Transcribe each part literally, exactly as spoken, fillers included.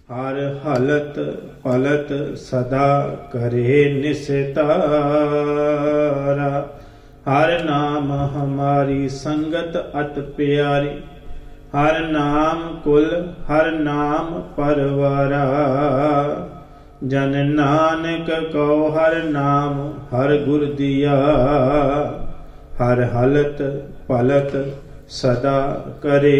हर हलत पलत सदा करे निस्तारा। हर नाम हमारी संगत अत प्यारी। हर नाम कुल हर नाम परवारा। जन नानक को हर नाम हर गुर दिया। हर हलत पलत सदा करे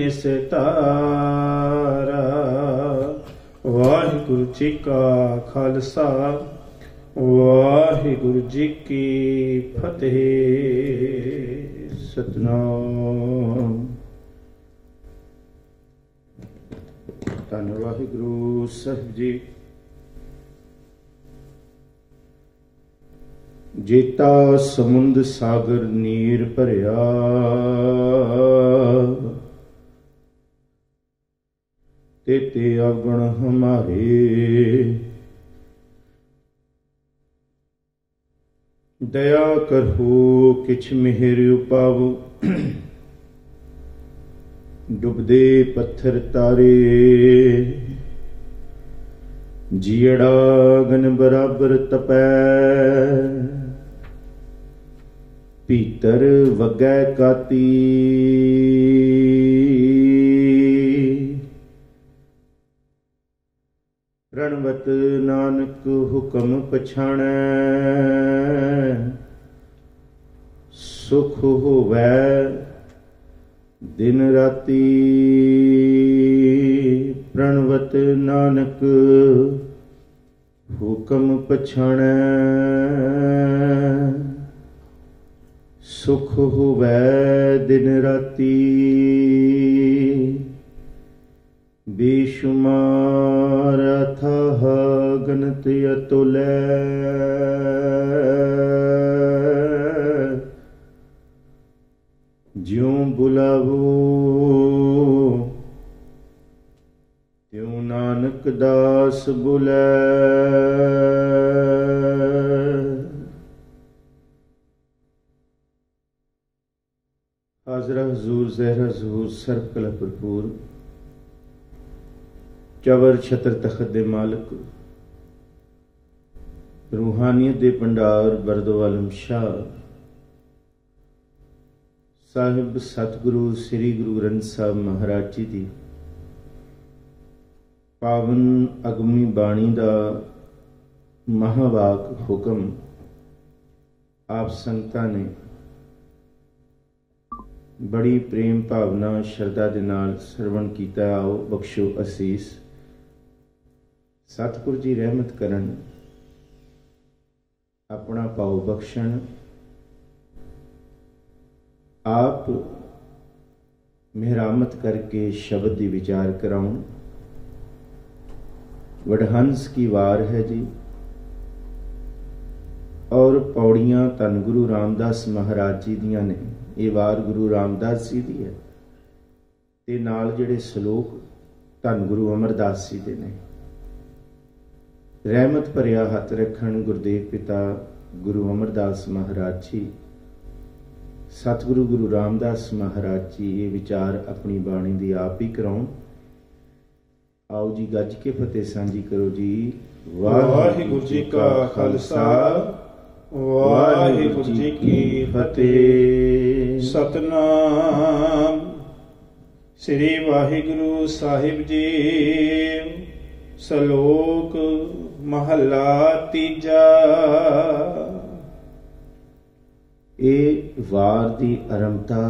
निस्तारा। वाहिगुरु जी का खालसा वाहिगुरु जी की फतेह। सतनाम। धन वाहिगुरु साहिब जी। जेता समुंद सागर नीर भरिया। तेते अवगुण हमारे। दया करहो किछ मिहर उपावो। डुबदे पत्थर तारे। जियड़ा गन बराबर तपै। भीतर वगै काती। रणवत नानक हुक्म पछाणै। सुख होवै दिन राती। प्रणवत नानक हुक्म पछाणै। सुख होवै दिन राती। बेशुमार अथाह गनत अतुलै। ज्यों बुलावो त्यों नानक दास बुलै। हाजरा हजूर ज़हरा ज़हूर सर्व कला भरपूर चवर छतर तखत दे मालिक रूहानियत दे भंडार बरदो आलम शाह साहिब सतगुरु श्री गुरु ग्रंथ साहब महाराज जी दी पावन अगमी बाणी दा महावाक हुक्म आप संगतां ने बड़ी प्रेम भावना श्रद्धा दे नाल सरवण कीता। आओ बख्शो असीस। सतगुरु जी रहमत करन अपना पाओ बख्शण। आप मेहरामत करके शब्द दी विचार कराउन। वडहंस की वार है जी और पौड़ियां धन गुरु रामदास महाराज जी दियां ने। ये वार गुरु रामदास जी दी है ते नाल जिहड़े सलोक धन गुरु अमरदास जी दे ने। रहमत भरिया हथ रखन गुरदेव पिता गुरु अमरदास महाराज जी सतगुरु गुरु रामदास महाराज जी ये विचार अपनी बाणी दी आप ही कराउन। आओ जी गज के फतेह सांझी करो जी। वाहिगुरु जी का खालसा वाहिगुरु जी की फतेह। सतनाम। श्री वाहिगुरु साहिब जी। सलोक महला तीजा। ये वार दी आरंभता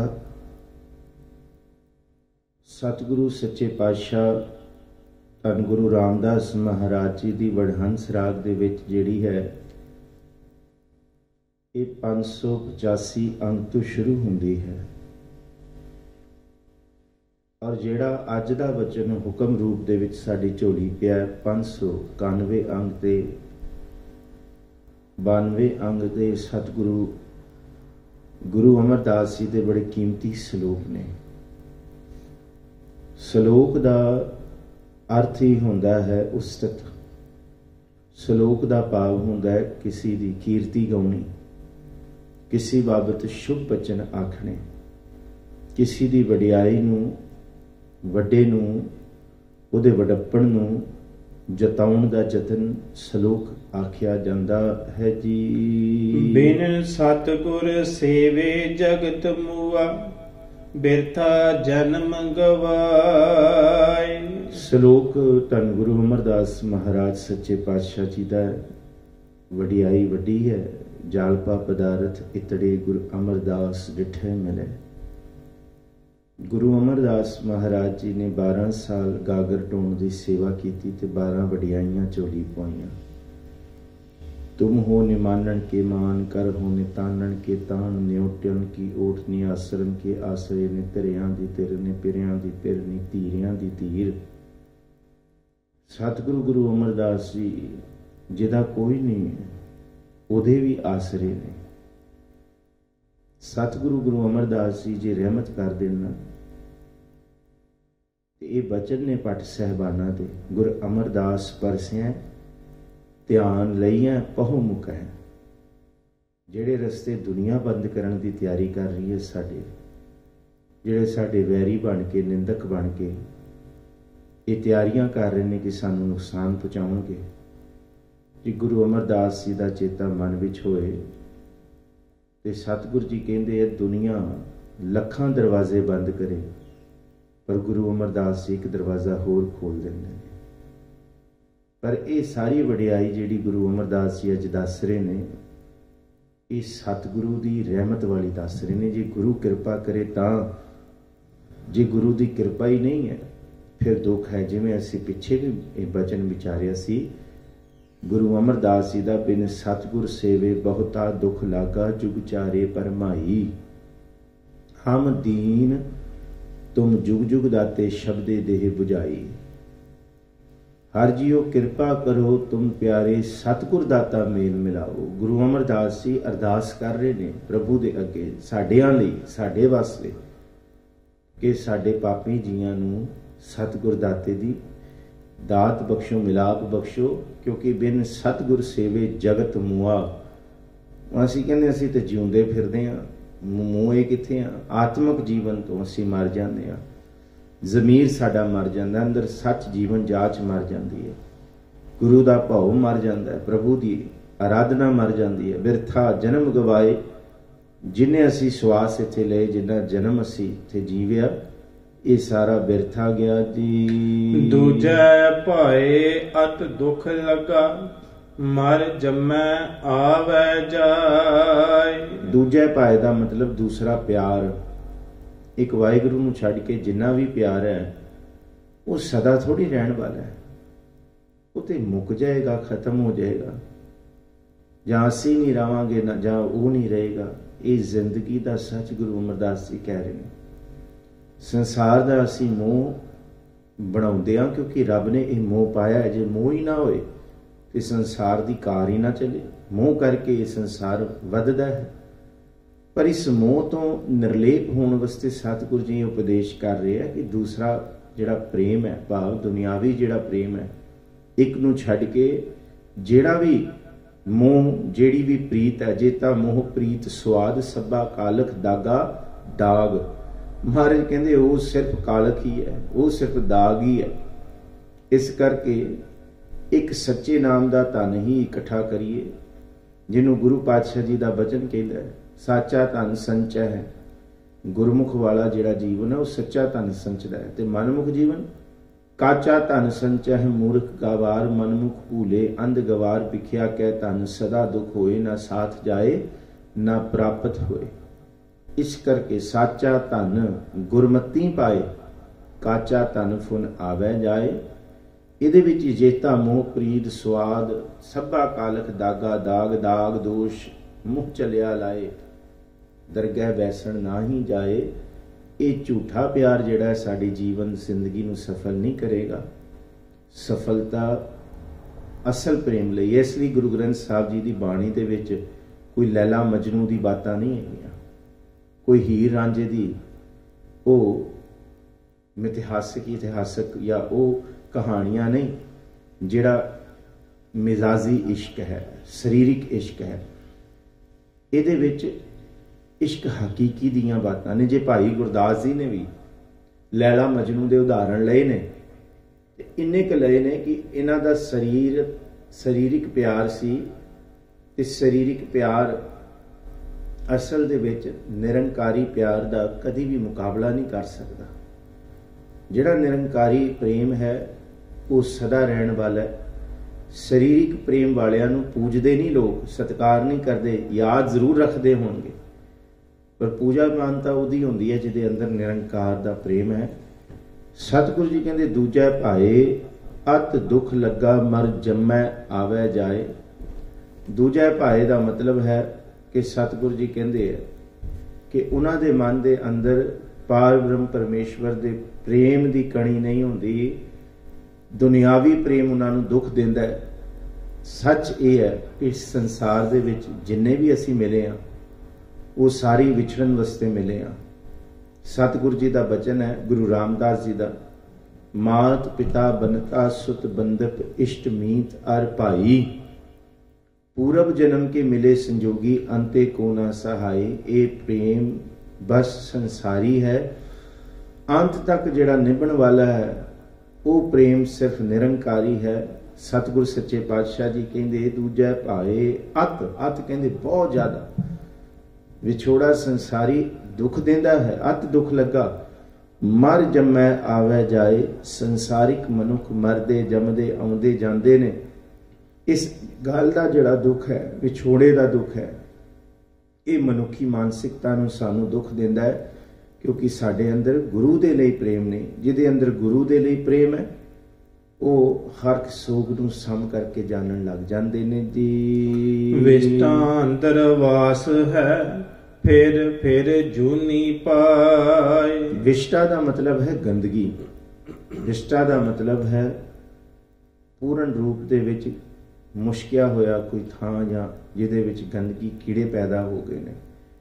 सतगुरु सच्चे पातशाह धन गुरु रामदास महाराज जी दी वडहंस राग दे विच जिहड़ी है ये पाँच सौ पचासी अंक तो शुरू होंदी है और जिहड़ा अज दा वचन हुक्म रूप दे विच साडी झोली पिया पाँच सौ इक्यानवे अंक ते बानवे अंक दे सतगुरु गुरु अमरदास जी दे बड़े कीमती सलोक ने। सलोक दा अर्थ ही होंदा है उस्तत। सलोक दा भाव होंदा है किसी दी कीर्ति गाउणी, किसी बाबत शुभ बचन आखने, किसी दी वडियाई नूं वड्डे नूं ਉਹਦੇ ਵਡੱਪਣ ਨੂੰ ਜਤਾਉਣ ਦਾ ਯਤਨ ਸ਼ਲੋਕ ਆਖਿਆ ਜਾਂਦਾ ਹੈ ਜੀ। ਬਿਨ ਸਤਿਗੁਰ ਸੇਵੇ ਜਗਤ ਮੂਆ, ਬਿਰਥਾ ਜਨਮ ਗਵਾਏ। ਸ਼ਲੋਕ ਧੰਨ ਗੁਰੂ ਅਮਰਦਾਸ ਮਹਾਰਾਜ ਸੱਚੇ ਪਾਤਸ਼ਾਹ ਜੀ ਦਾ ਵਡਿਆਈ ਵੱਡੀ ਹੈ। ਜਾਲਪਾ ਪਦਾਰਥ ਇਤੜੇ ਗੁਰੂ ਅਮਰਦਾਸ ਡਿਠੇ ਮਿਲੇ। ਗੁਰੂ ਅਮਰਦਾਸ ਮਹਾਰਾਜ ਜੀ ਨੇ ਬਾਰਾਂ ਸਾਲ ਗਾਗਰ ਢੋਣ ਦੀ ਸੇਵਾ ਕੀਤੀ ਤੇ ਬਾਰਾਂ ਵਡਿਆਈਆਂ ਝੋਲੀ ਪਾਈਆਂ। ਤੁਮ ਹੋ ਨਿਮਾਨਣ ਕੇ ਮਾਨ, ਕਰ ਹੋ ਨਿਤਾਨਣ ਕੇ ਤਾਣ, ਨਿਉਟਣ ਕੀ ਓਟ, ਨੀ ਆਸਰਨ ਕੇ ਆਸਰੇ, ਨੇ ਧਰਿਆਂ ਦੀ ਧਿਰ, ਨੇ ਪਿਰਿਆਂ ਦੀ ਪਿਰ, ਨੀ ਧੀਰਿਆਂ ਦੀ ਧੀਰ। ਸਤਿਗੁਰੂ ਗੁਰੂ ਅਮਰਦਾਸ ਜੀ ਜਿਹਦਾ ਕੋਈ ਨਹੀਂ ਹੈ, ਉਹਦੇ ਵੀ ਆਸਰੇ ਨੇ। ਸਤਿਗੁਰੂ ਗੁਰੂ ਅਮਰਦਾਸ ਜੀ ਜੇ ਰਹਿਮਤ ਕਰ ਦੇਣ ਤੇ ਇਹ ਬਚਨ ਨੇ ਪਟ ਸਹਿਬਾਨਾਂ ਦੇ, ਗੁਰ ਅਮਰਦਾਸ ਪਰਸਿਆ ਧਿਆਨ ਲਈਆਂ ਪਹੁ ਮੁਖ ਹੈ। ਜਿਹੜੇ ਰਸਤੇ ਦੁਨੀਆ ਬੰਦ ਕਰਨ ਦੀ ਤਿਆਰੀ ਕਰ ਰਹੀ ਹੈ, ਸਾਡੇ ਜਿਹੜੇ ਸਾਡੇ ਵੈਰੀ ਬਣ ਕੇ, ਨਿੰਦਕ ਬਣ ਕੇ ਇਹ ਤਿਆਰੀਆਂ ਕਰ ਰਹੇ ਨੇ ਕਿ ਸਾਨੂੰ ਨੁਕਸਾਨ ਪਹੁੰਚਾਉਣਗੇ, ਜੇ ਗੁਰੂ ਅਮਰਦਾਸ ਜੀ ਦਾ ਚੇਤਾ ਮਨ ਵਿੱਚ ਹੋਏ ਤੇ ਸਤਿਗੁਰੂ ਜੀ ਕਹਿੰਦੇ ਇਹ ਦੁਨੀਆ ਲੱਖਾਂ ਦਰਵਾਜ਼ੇ ਬੰਦ ਕਰੇ, ਪਰ ਗੁਰੂ ਅਮਰਦਾਸ ਜੀ ਇੱਕ ਦਰਵਾਜ਼ਾ ਹੋਰ ਖੋਲ ਦਿੰਦੇ ਨੇ। ਪਰ ਇਹ ਸਾਰੀ ਵਡਿਆਈ ਜਿਹੜੀ ਗੁਰੂ ਅਮਰਦਾਸ ਜੀ ਅੱਜ ਦੱਸ ਰਹੇ ਨੇ, ਇਹ ਸਤਿਗੁਰੂ ਦੀ ਰਹਿਮਤ ਵਾਲੀ ਦੱਸ ਰਹੇ ਨੇ। ਜੇ ਗੁਰੂ ਕਿਰਪਾ ਕਰੇ ਤਾਂ, ਜੇ ਗੁਰੂ ਦੀ ਕਿਰਪਾ ਹੀ ਨਹੀਂ ਹੈ ਫਿਰ ਦੁੱਖ ਹੈ। ਜਿਵੇਂ ਅਸੀਂ ਪਿੱਛੇ ਵੀ ਇਹ ਬਚਨ ਵਿਚਾਰਿਆ ਸੀ, ਗੁਰੂ ਅਮਰਦਾਸ ਜੀ ਦਾ ਬਿਨ ਸਤਿਗੁਰ ਸੇਵੇ ਬਹੁਤਾ ਦੁੱਖ ਲਾਗਾ, ਜੁਗ ਚਾਰੇ ਪਰਮਾਈ। ਹਮ ਦੀਨ ਤੁਮ ਜੁਗ ਜੁਗ ਦਾਤੇ, ਸ਼ਬਦੇ ਦੇਹ 부ਝਾਈ। ਹਰ ਜੀਓ ਕਿਰਪਾ ਕਰੋ ਤੁਮ ਪਿਆਰੇ, ਸਤਿਗੁਰ ਦਾਤਾ ਮੇਲ ਮਿਲਾਓ। ਗੁਰੂ ਅਮਰਦਾਸ ਜੀ ਅਰਦਾਸ ਕਰ ਰਹੇ ਨੇ ਪ੍ਰਭੂ ਦੇ ਅੱਗੇ ਸਾਡਿਆਂ ਲਈ, ਸਾਡੇ ਵਾਸਤੇ, ਕਿ ਸਾਡੇ ਪਾਪੀ ਜੀਆਂ ਨੂੰ ਸਤਿਗੁਰ ਦਾਤੇ ਦੀ ਦਾਤ ਬਖਸ਼ੋ, ਮਿਲਾਪ ਬਖਸ਼ੋ। ਕਿਉਂਕਿ ਬਿਨ ਸਤਿਗੁਰ ਸੇਵੇ ਜਗਤ ਮੂਆ। ਅਸੀਂ ਕਹਿੰਦੇ ਅਸੀਂ ਤਾਂ ਜਿਉਂਦੇ ਫਿਰਦੇ ਹਾਂ, ਮੋਏ ਕਿੱਥੇ ਆ? ਆਤਮਿਕ ਜੀਵਨ ਤੋਂ ਅਸੀਂ ਮਰ ਜਾਂਦੇ ਹਾਂ, ਜ਼ਮੀਰ ਸਾਡਾ ਮਰ ਜਾਂਦਾ, ਅੰਦਰ ਸੱਚ ਜੀਵਨ ਜਾਚ ਮਰ ਜਾਂਦੀ ਹੈ, ਗੁਰੂ ਦਾ ਭਾਉ ਮਰ ਜਾਂਦਾ ਹੈ, ਪ੍ਰਭੂ ਦੀ ਆਰਾਧਨਾ ਮਰ ਜਾਂਦੀ ਹੈ। ਬਿਰਥਾ ਜਨਮ ਗਵਾਏ। ਜਿੰਨੇ ਅਸੀਂ ਸਵਾਸ ਇੱਥੇ ਲਏ, ਜਿੰਨਾ ਜਨਮ ਅਸੀਂ ਇੱਥੇ ਜੀਵਿਆ, ਇਹ ਸਾਰਾ ਬਿਰਥਾ ਗਿਆ ਜੀ। ਦੂਜੇ ਭਾਏ ਅਤ ਦੁੱਖ ਲੱਗਾ, ਮਰ ਜੰਮੈ ਆਵੈ ਜਾਏ। ਦੂਜੇ ਭਾਏ ਦਾ ਮਤਲਬ ਦੂਸਰਾ ਪਿਆਰ। ਇੱਕ ਵਾਹਿਗੁਰੂ ਨੂੰ ਛੱਡ ਕੇ ਜਿੰਨਾ ਵੀ ਪਿਆਰ ਹੈ ਉਹ ਸਦਾ ਥੋੜੀ ਰਹਿਣ ਵਾਲਾ ਹੈ, ਉਹ ਤੇ ਮੁੱਕ ਜਾਏਗਾ, ਖਤਮ ਹੋ ਜਾਏਗਾ। ਜਾਂ ਅਸੀਂ ਨਹੀਂ ਰਹਾਂਗੇ ਨਾ ਜਾਂ ਉਹ ਨਹੀਂ ਰਹੇਗਾ। ਇਹ ਜ਼ਿੰਦਗੀ ਦਾ ਸੱਚ ਗੁਰੂ ਅਮਰਦਾਸ ਜੀ ਕਹਿ ਰਹੇ ਨੇ। ਸੰਸਾਰ ਦਾ ਅਸੀਂ ਮੋਹ ਬਣਾਉਂਦੇ ਹਾਂ ਕਿਉਂਕਿ ਰੱਬ ਨੇ ਇਹ ਮੋਹ ਪਾਇਆ। ਜੇ ਮੋਹ ਹੀ ਨਾ ਹੋਏ ਤੇ ਸੰਸਾਰ ਦੀ ਕਾਰ ਹੀ ਨਾ ਚੱਲੇ। ਮੋਹ ਕਰਕੇ ਇਹ ਸੰਸਾਰ ਵੱਧਦਾ ਹੈ। ਪਰ ਇਸ ਮੋਹ ਤੋਂ ਨਿਰਲੇਪ ਹੋਣ ਵਾਸਤੇ ਸਤਿਗੁਰੂ ਜੀ ਉਪਦੇਸ਼ ਕਰ ਰਹੇ ਆ ਕਿ ਦੂਸਰਾ ਜਿਹੜਾ ਪ੍ਰੇਮ ਹੈ, ਭਾਵ ਦੁਨਿਆਵੀ ਜਿਹੜਾ ਪ੍ਰੇਮ ਹੈ, ਇੱਕ ਨੂੰ ਛੱਡ ਕੇ ਜਿਹੜਾ ਵੀ ਮੋਹ, ਜਿਹੜੀ ਵੀ ਪ੍ਰੀਤ ਹੈ, ਜੇ ਤਾਂ ਮੋਹ ਪ੍ਰੀਤ ਸੁਆਦ, ਸਭਾ ਕਾਲਖ ਦਾਗਾ ਦਾਗ। ਮਹਾਰਾਜ ਕਹਿੰਦੇ ਉਹ ਸਿਰਫ ਕਾਲਖ ਹੀ ਹੈ, ਉਹ ਸਿਰਫ ਦਾਗ ਹੀ ਹੈ। ਇਸ ਕਰਕੇ ਇੱਕ ਸੱਚੇ ਨਾਮ ਦਾ ਧਨ ਹੀ ਇਕੱਠਾ ਕਰੀਏ, ਜਿਹਨੂੰ ਗੁਰੂ ਪਾਤਸ਼ਾਹ ਜੀ ਦਾ ਬਚਨ ਕਹਿੰਦਾ ਹੈ, ਸਾਚਾ ਧਨ ਸੰਚੈ ਹੈ। ਗੁਰਮੁਖ ਵਾਲਾ ਜਿਹੜਾ ਜੀਵਨ ਹੈ ਉਹ ਸੱਚਾ ਧਨ ਸੰਚਦਾ ਹੈ, ਤੇ ਮਨਮੁਖ ਜੀਵਨ ਕਾਚਾ ਧਨ ਸੰਚੈ ਹੈ। ਮੂਰਖ ਗਵਾਰ ਮਨਮੁਖ ਭੂਲੇ, ਅੰਧ ਗਵਾਰ ਵਿਖਿਆ ਕਹਿ ਧਨ, ਸਦਾ ਦੁਖ ਹੋਏ ਨਾ ਸਾਥ ਜਾਏ ਨਾ ਪ੍ਰਾਪਤ ਹੋਏ। ਇਸ ਕਰਕੇ ਸਾਚਾ ਧਨ ਗੁਰਮਤੀ ਪਾਏ, ਕਾਚਾ ਧਨ ਫੁਨ ਆਵੈ ਜਾਏ। ਇਹਦੇ ਵਿੱਚ ਜੇਤਾ ਮੋਹ ਪ੍ਰੀਤ ਸਵਾਦ, ਸਭਾ ਕਾਲਖ ਦਾਗਾ ਦਾਗ, ਦਾਗ ਦੋਸ਼ ਮੁਖ ਚਲਿਆ ਲਾਏ, ਦਰਗਹਿ ਬੈਸਣ ਨਾ ਹੀ ਜਾਏ। ਇਹ ਝੂਠਾ ਪਿਆਰ ਜਿਹੜਾ ਸਾਡੀ ਜੀਵਨ ਜ਼ਿੰਦਗੀ ਨੂੰ ਸਫਲ ਨਹੀਂ ਕਰੇਗਾ। ਸਫਲਤਾ ਅਸਲ ਪ੍ਰੇਮ ਲਈ। ਇਸ ਲਈ ਗੁਰੂ ਗ੍ਰੰਥ ਸਾਹਿਬ ਜੀ ਦੀ ਬਾਣੀ ਦੇ ਵਿੱਚ ਕੋਈ ਲੈਲਾ ਮਜਨੂ ਦੀ ਬਾਤਾਂ ਨਹੀਂ ਹੈਗੀਆਂ, ਕੋਈ ਹੀਰ ਰਾਂਝੇ ਦੀ ਉਹ ਮਿਥਿਹਾਸਿਕ ਇਤਿਹਾਸਕ ਜਾਂ ਉਹ ਕਹਾਣੀਆਂ ਨਹੀਂ, ਜਿਹੜਾ ਮਿਜ਼ਾਜੀ ਇਸ਼ਕ ਹੈ, ਸਰੀਰਕ ਇਸ਼ਕ ਹੈ। ਇਹਦੇ ਵਿੱਚ ਇਸ਼ਕ ਹਕੀਕੀ ਦੀਆਂ ਬਾਤਾਂ ਨੇ। ਜੇ ਭਾਈ ਗੁਰਦਾਸ ਜੀ ਨੇ ਵੀ ਲੈਲਾ ਮਜਨੂ ਦੇ ਉਦਾਹਰਣ ਲਏ ਨੇ, ਇੰਨੇ ਕੁ ਲਏ ਨੇ ਕਿ ਇਹਨਾਂ ਦਾ ਸਰੀਰ ਸਰੀਰਿਕ ਪਿਆਰ ਸੀ ਤੇ ਸਰੀਰਿਕ ਪਿਆਰ ਅਸਲ ਦੇ ਵਿੱਚ ਨਿਰੰਕਾਰੀ ਪਿਆਰ ਦਾ ਕਦੀ ਵੀ ਮੁਕਾਬਲਾ ਨਹੀਂ ਕਰ ਸਕਦਾ। ਜਿਹੜਾ ਨਿਰੰਕਾਰੀ ਪ੍ਰੇਮ ਹੈ ਉਹ ਸਦਾ ਰਹਿਣ ਵਾਲਾ ਹੈ। ਸਰੀਰਿਕ ਪ੍ਰੇਮ ਵਾਲਿਆਂ ਨੂੰ ਪੂਜਦੇ ਨਹੀਂ ਲੋਕ, ਸਤਿਕਾਰ ਨਹੀਂ ਕਰਦੇ, ਯਾਦ ਜ਼ਰੂਰ ਰੱਖਦੇ ਹੋਣਗੇ, ਪਰ ਪੂਜਾ ਮਾਨਤਾ ਉਹਦੀ ਹੁੰਦੀ ਹੈ ਜਿਹਦੇ ਅੰਦਰ ਨਿਰੰਕਾਰ ਦਾ ਪ੍ਰੇਮ ਹੈ। ਸਤਿਗੁਰੂ ਜੀ ਕਹਿੰਦੇ ਦੂਜਾ ਭਾਏ ਅਤ ਦੁੱਖ ਲੱਗਾ ਮਰ ਜੰਮੈ ਆਵੈ ਜਾਏ। ਦੂਜਾ ਭਾਏ ਦਾ ਮਤਲਬ ਹੈ ਕਿ ਸਤਿਗੁਰੂ ਜੀ ਕਹਿੰਦੇ ਹੈ ਕਿ ਉਹਨਾਂ ਦੇ ਮਨ ਦੇ ਅੰਦਰ ਪਾਰ ਬ੍ਰਹਮ ਪਰਮੇਸ਼ਵਰ ਦੇ ਪ੍ਰੇਮ ਦੀ ਕਣੀ ਨਹੀਂ ਹੁੰਦੀ, ਦੁਨਿਆਵੀ ਪ੍ਰੇਮ ਉਹਨਾਂ ਨੂੰ ਦੁੱਖ ਦਿੰਦਾ ਹੈ। ਸੱਚ ਇਹ ਹੈ ਕਿ ਇਸ ਸੰਸਾਰ ਦੇ ਵਿੱਚ ਜਿੰਨੇ ਵੀ ਅਸੀਂ ਮਿਲੇ ਹਾਂ ਉਹ ਸਾਰੀ ਵਿਛੜਨ ਵਾਸਤੇ ਮਿਲੇ ਹਾਂ। ਸਤਿਗੁਰੂ ਜੀ ਦਾ ਬਚਨ ਹੈ, ਗੁਰੂ ਰਾਮਦਾਸ ਜੀ ਦਾ, ਮਾਤ ਪਿਤਾ ਬਨਤਾ ਸੁਤ ਬੰਦਪ ਇਸ਼ਟ ਮੀਤ ਅਰ ਭਾਈ, पूरब जन्म के मिले संजोगी अंते को ना सहाय। ये प्रेम बस संसारी है, अंत तक जिहड़ा निभण वाला है वो प्रेम सिर्फ निरंकारी है। सतगुर सच्चे पातशाह जी कहते दूजा भाए अत अत कहते बहुत ज्यादा विछोड़ा संसारी दुख देंदा है। अत दुख लगा मर जमै आवे जाए। संसारिक मनुख मरदे जमदे आउंदे जांदे ने। इस गल का जिहड़ा दुख है, विछोड़े का दुख है, ये मनुखी मानसिकता नूं सानू दुख दिंदा है, क्योंकि साडे अंदर गुरु दे लई प्रेम नहीं। जिहदे अंदर गुरु दे लई प्रेम है वो हर सोग नूं सम करके जानन लग जांदे ने जी। विष्टांतर वास है फिर फिर जूनी पाए। विष्टा का मतलब है गंदगी, विष्टा का मतलब है पूर्ण रूप दे विच मुश्किया होया कोई थां जां जिहदे विच गंदगी कीड़े पैदा हो गए ने।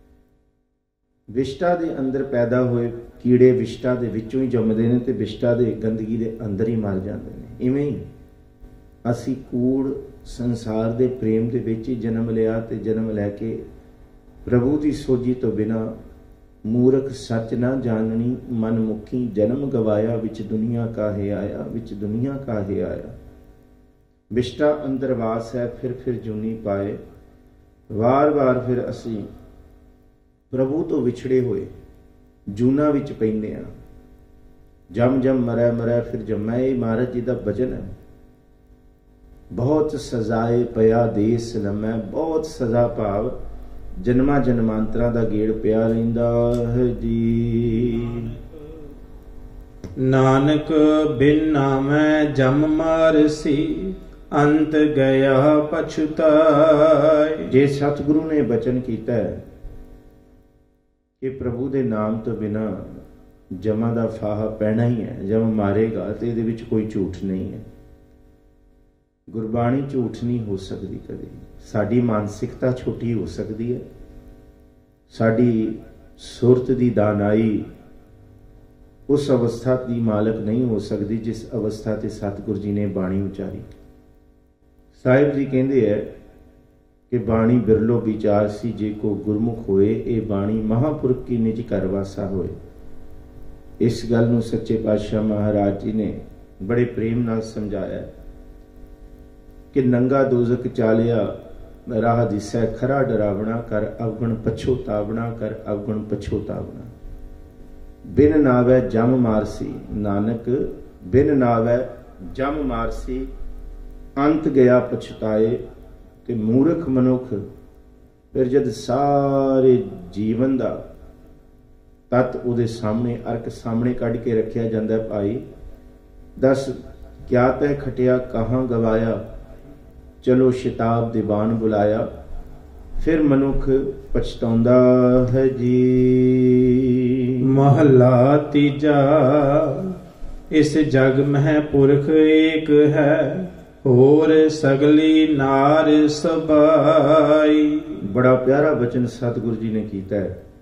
विष्टा दे अंदर पैदा होए कीड़े विष्टा दे विचों ही जमदे ने ते विष्टा दे गंदगी दे अंदर ही मर जांदे ने। इवें ही असी कूड़ संसार दे प्रेम दे विच ही जन्म लिया ते जन्म लैके प्रभु की सोझी तो बिना मूर्ख सच ना जाननी मनमुखी जन्म गवाया। विच दुनिया काहे आया, विच दुनिया काहे आया। विष्टा अंदर वास है फिर फिर जूनी पाए। वार वार फिर असी प्रभु तो विछड़े हुए जूना विच पैंदे आ। जम जम मरै मरै फिर जमै। ये महाराज जी का वचन है। बहुत सजाए पया देस लमै। बहुत सजा भाव जन्मा जन्मांतरा का गेड़ पिया रहिंदा है जी। नानक बिन नामै जम मारसी अंत गया पछताए। जे सतगुरु ने बचन किया है कि प्रभु दे नाम तो बिना जमा का फाहा पैना ही है, जब मारेगा तो ये विच कोई झूठ नहीं है। गुरबाणी झूठ नहीं हो सकती कभी। साडी मानसिकता छोटी हो सकती है, साडी सुरत की दानाई उस अवस्था की मालक नहीं हो सकती जिस अवस्था ते सतगुरु जी ने बाणी उचारी। साहिब जी कहते हैं कि बाणी बिरलो विचार सी जे को गुरमुख होए। ये बाणी महापुरख की निज घर वासा होए। इस गल नूं सच्चे पातशाह महाराज जी ने बड़े प्रेम नाल समझाया कि नंगा दोजक चालिया राह दिसै खरा डरावना। कर अवगुण पछोतावना, कर अवगुण पछोतावना। बिन नावै जम मारसी। नानक बिन नावै जम मारसी अंत गया पछताए। कि मूर्ख मनुख फिर जद सारे जीवन का तत् उहदे सामने अर्क सामने कढ़ के रखिया जाता है। भाई दस क्या तै खटिया कहाँ गवाया, चलो शिताब दीवान बुलाया। फिर मनुख पछताउंदा है जी। महला तीजा इस जग में पुरख एक है, होर सगली नार सबाई। बड़ा प्यारा वचन सतगुरु जी ने कीता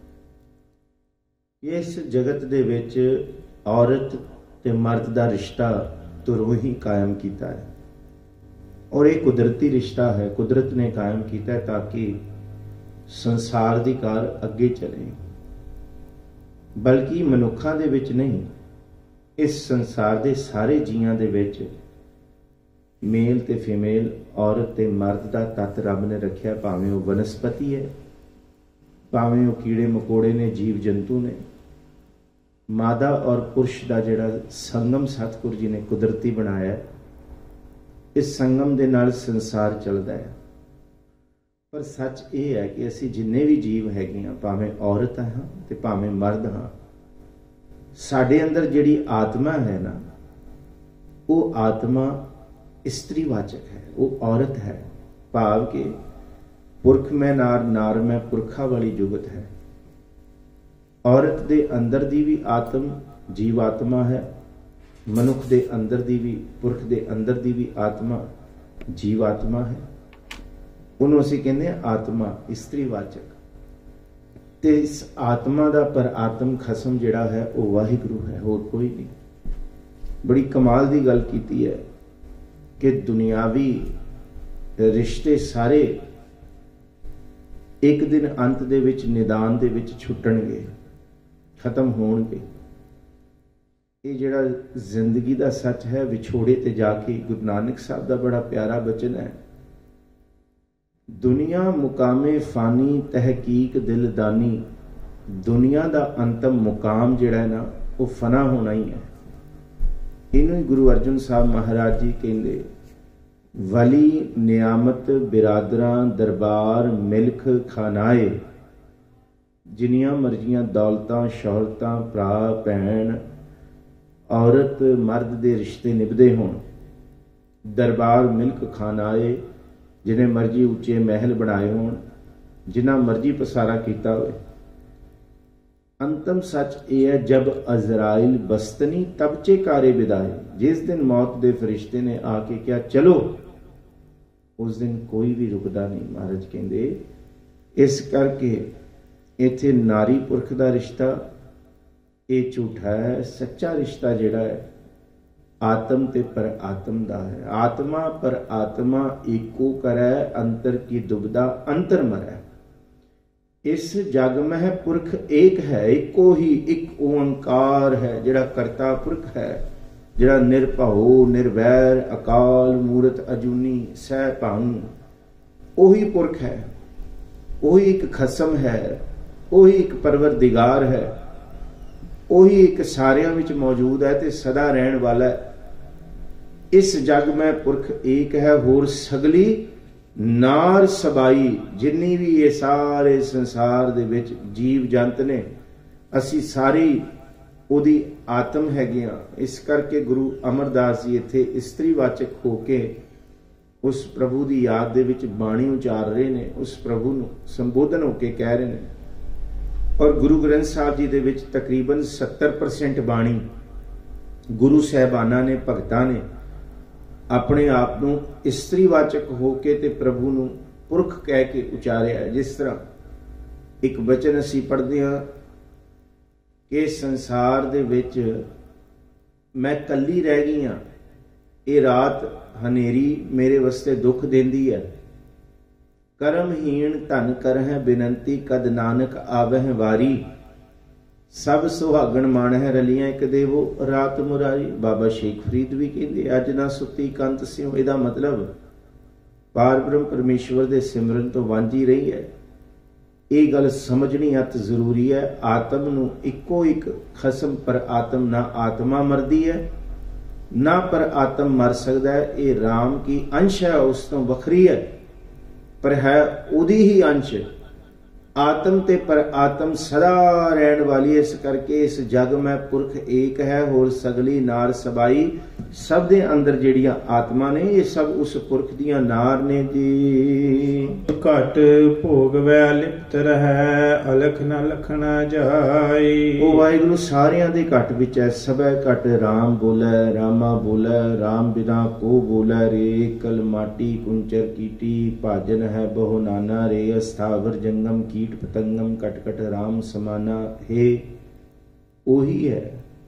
है। इस जगत दे विच औरत ते मर्द दा रिश्ता तुरों ही कायम कीता है, और ये कुदरती रिश्ता है। कुदरत ने कायम कीता है ताकि संसार दी कार अगे चले, बल्कि मनुखां दे विच नहीं, इस संसार के सारे जीवां दे विच मेल ते फीमेल, औरत ते मर्द का तत्त रब ने रखिया। भावें वो वनस्पति है, भावें वो कीड़े मकोड़े ने, जीव जंतु ने। मादा और पुरुष का जिहड़ा संगम सतगुर जी ने कुदरती बनाया, इस संगम दे नाल संसार चलता है। पर सच ये है कि असी जिन्ने भी जीव हैगे हाँ, भावें औरत हाँ ते भावें मर्द हाँ, साडे अंदर जिहड़ी आत्मा है ना, वो आत्मा स्त्रीवाचक है, वो औरत है। भाव के पुरख में नार, नार में पुरखा वाली जुगत है। औरत दे अंदर दी भी आत्म जीवात्मा है, मनुख दे अंदर दी भी, पुरख दे अंदर दी भी आत्मा जीवात्मा है। उन्होंने असीं कहते हैं आत्मा स्त्रीवाचक। ते इस आत्मा का पर आत्म खसम जिहड़ा है वो वाहिगुरु है, होर कोई नहीं। बड़ी कमाल की गल कीती है कि दुनियावी रिश्ते सारे एक दिन अंत दे विच निदान दे विच छुट्टणगे, खत्म होणगे। ये जिहड़ा जिंदगी का सच है, विछोड़े ते जाके, गुरु नानक साहब का बड़ा प्यारा बचन है, दुनिया मुकामे फानी तहकीक दिलदानी। दुनिया का अंतम मुकाम जिहड़ा है ना, वो फना होना ही है। इनू गुरु अर्जन साहब महाराज जी कहते, वली नियामत बिरादरां दरबार मिल्ख खानाए। जिन्नियां मर्जियां दौलतां शौहरतां भरा भैन औरत मर्द दे रिश्ते निभदे होण, दरबार मिल्क खानाए। जिन्हें मर्जी उच्चे महल बनाए होण, जिन्ना मर्जी पसारा किया होए। अंतम सच ये है, जब अजराइल बस्तनी तब चेकारे विदाए। जिस दिन मौत दे फरिश्ते ने आके क्या चलो, उस दिन कोई भी रुकदा नहीं। महाराज कहंदे इस करके इत्थे नारी पुरख का रिश्ता ये झूठा है। सच्चा रिश्ता जिहड़ा है आत्म ते पर आत्म दा है। आत्मा पर आत्मा एको करै, अंतर की दुबदा अंतर मरै। इस जग में पुरख एक है, एको ही एक ओंकार है, जिहड़ा करता पुरख है, जिहड़ा निरभउ निर्वैर अकाल मूरत अजूनी सह भाऊ। ओही पुरख है, ओही एक खसम है, ओही एक परवरदिगार है, ओही एक सारियां विच मौजूद है ते सदा रहन वाला है। इस जग में पुरख एक है, होर सगली नार सबाई। जिन्नी भी ये सारे संसार दे विच जीव जंत ने, असी सारी ओदी आत्म हैगे आ। इस करके गुरु अमरदास जी इत्थे स्त्रीवाचक होके उस प्रभु की याद दे विच बाणी उचार रहे ने, उस प्रभु नूं संबोधन होके कह रहे ने। और गुरु ग्रंथ साहब जी दे विच तकरीबन सत्तर परसेंट बाणी गुरु साहबाना ने, भगतां ने अपने आप नूं स्त्रीवाचक होके ते प्रभु नूं पुरख कह के उचारिया है। जिस तरह एक वचन असीं पढ़दे हां कि संसार दे विच मैं कल्ली रह गई हां, ये रात हनेरी मेरे वास्ते दुख देंदी है। करमहीन धन करहै बिनंती, कद नानक आवह वारी। सब सुहागण माणह रलियां एक देवो, रात मुरारी। बाबा शेख फरीद भी कहते अज ना सुती कंत सिओ। इहदा मतलब पार ब्रह्म परमेश्वर दे सिमरन तो वांझी रही है। ये गल समझनी अत जरूरी है। आत्म नूं इको एक खसम पर आत्म, ना आत्मा मरदी है ना पर आत्म मर सकता है। ये राम की अंश है, उस तो वखरी है, पर है उदी ही अंश। आत्म ते पर आत्म सदा रहन वाली। इस करके इस जग में पुरख एक है, होर सगली नार सबाई। सब दे अंदर जिहड़ियां आत्मा ने, ये सब उस पुरख दियां नार ने जी। घट भोग वै लिप्त रहै, अलख न लखना जाई। ओ वाहिगुरु सारियां दे घट विच है। सबै घट राम बोलै, रामा बोलै, राम बिना को बोलै रे। कल माटी कुंचर कीटी, भाजन है बहु नाना रे। अस्थावर जंगम कीट पतंगम, कट कट राम समाना। हे ओही है,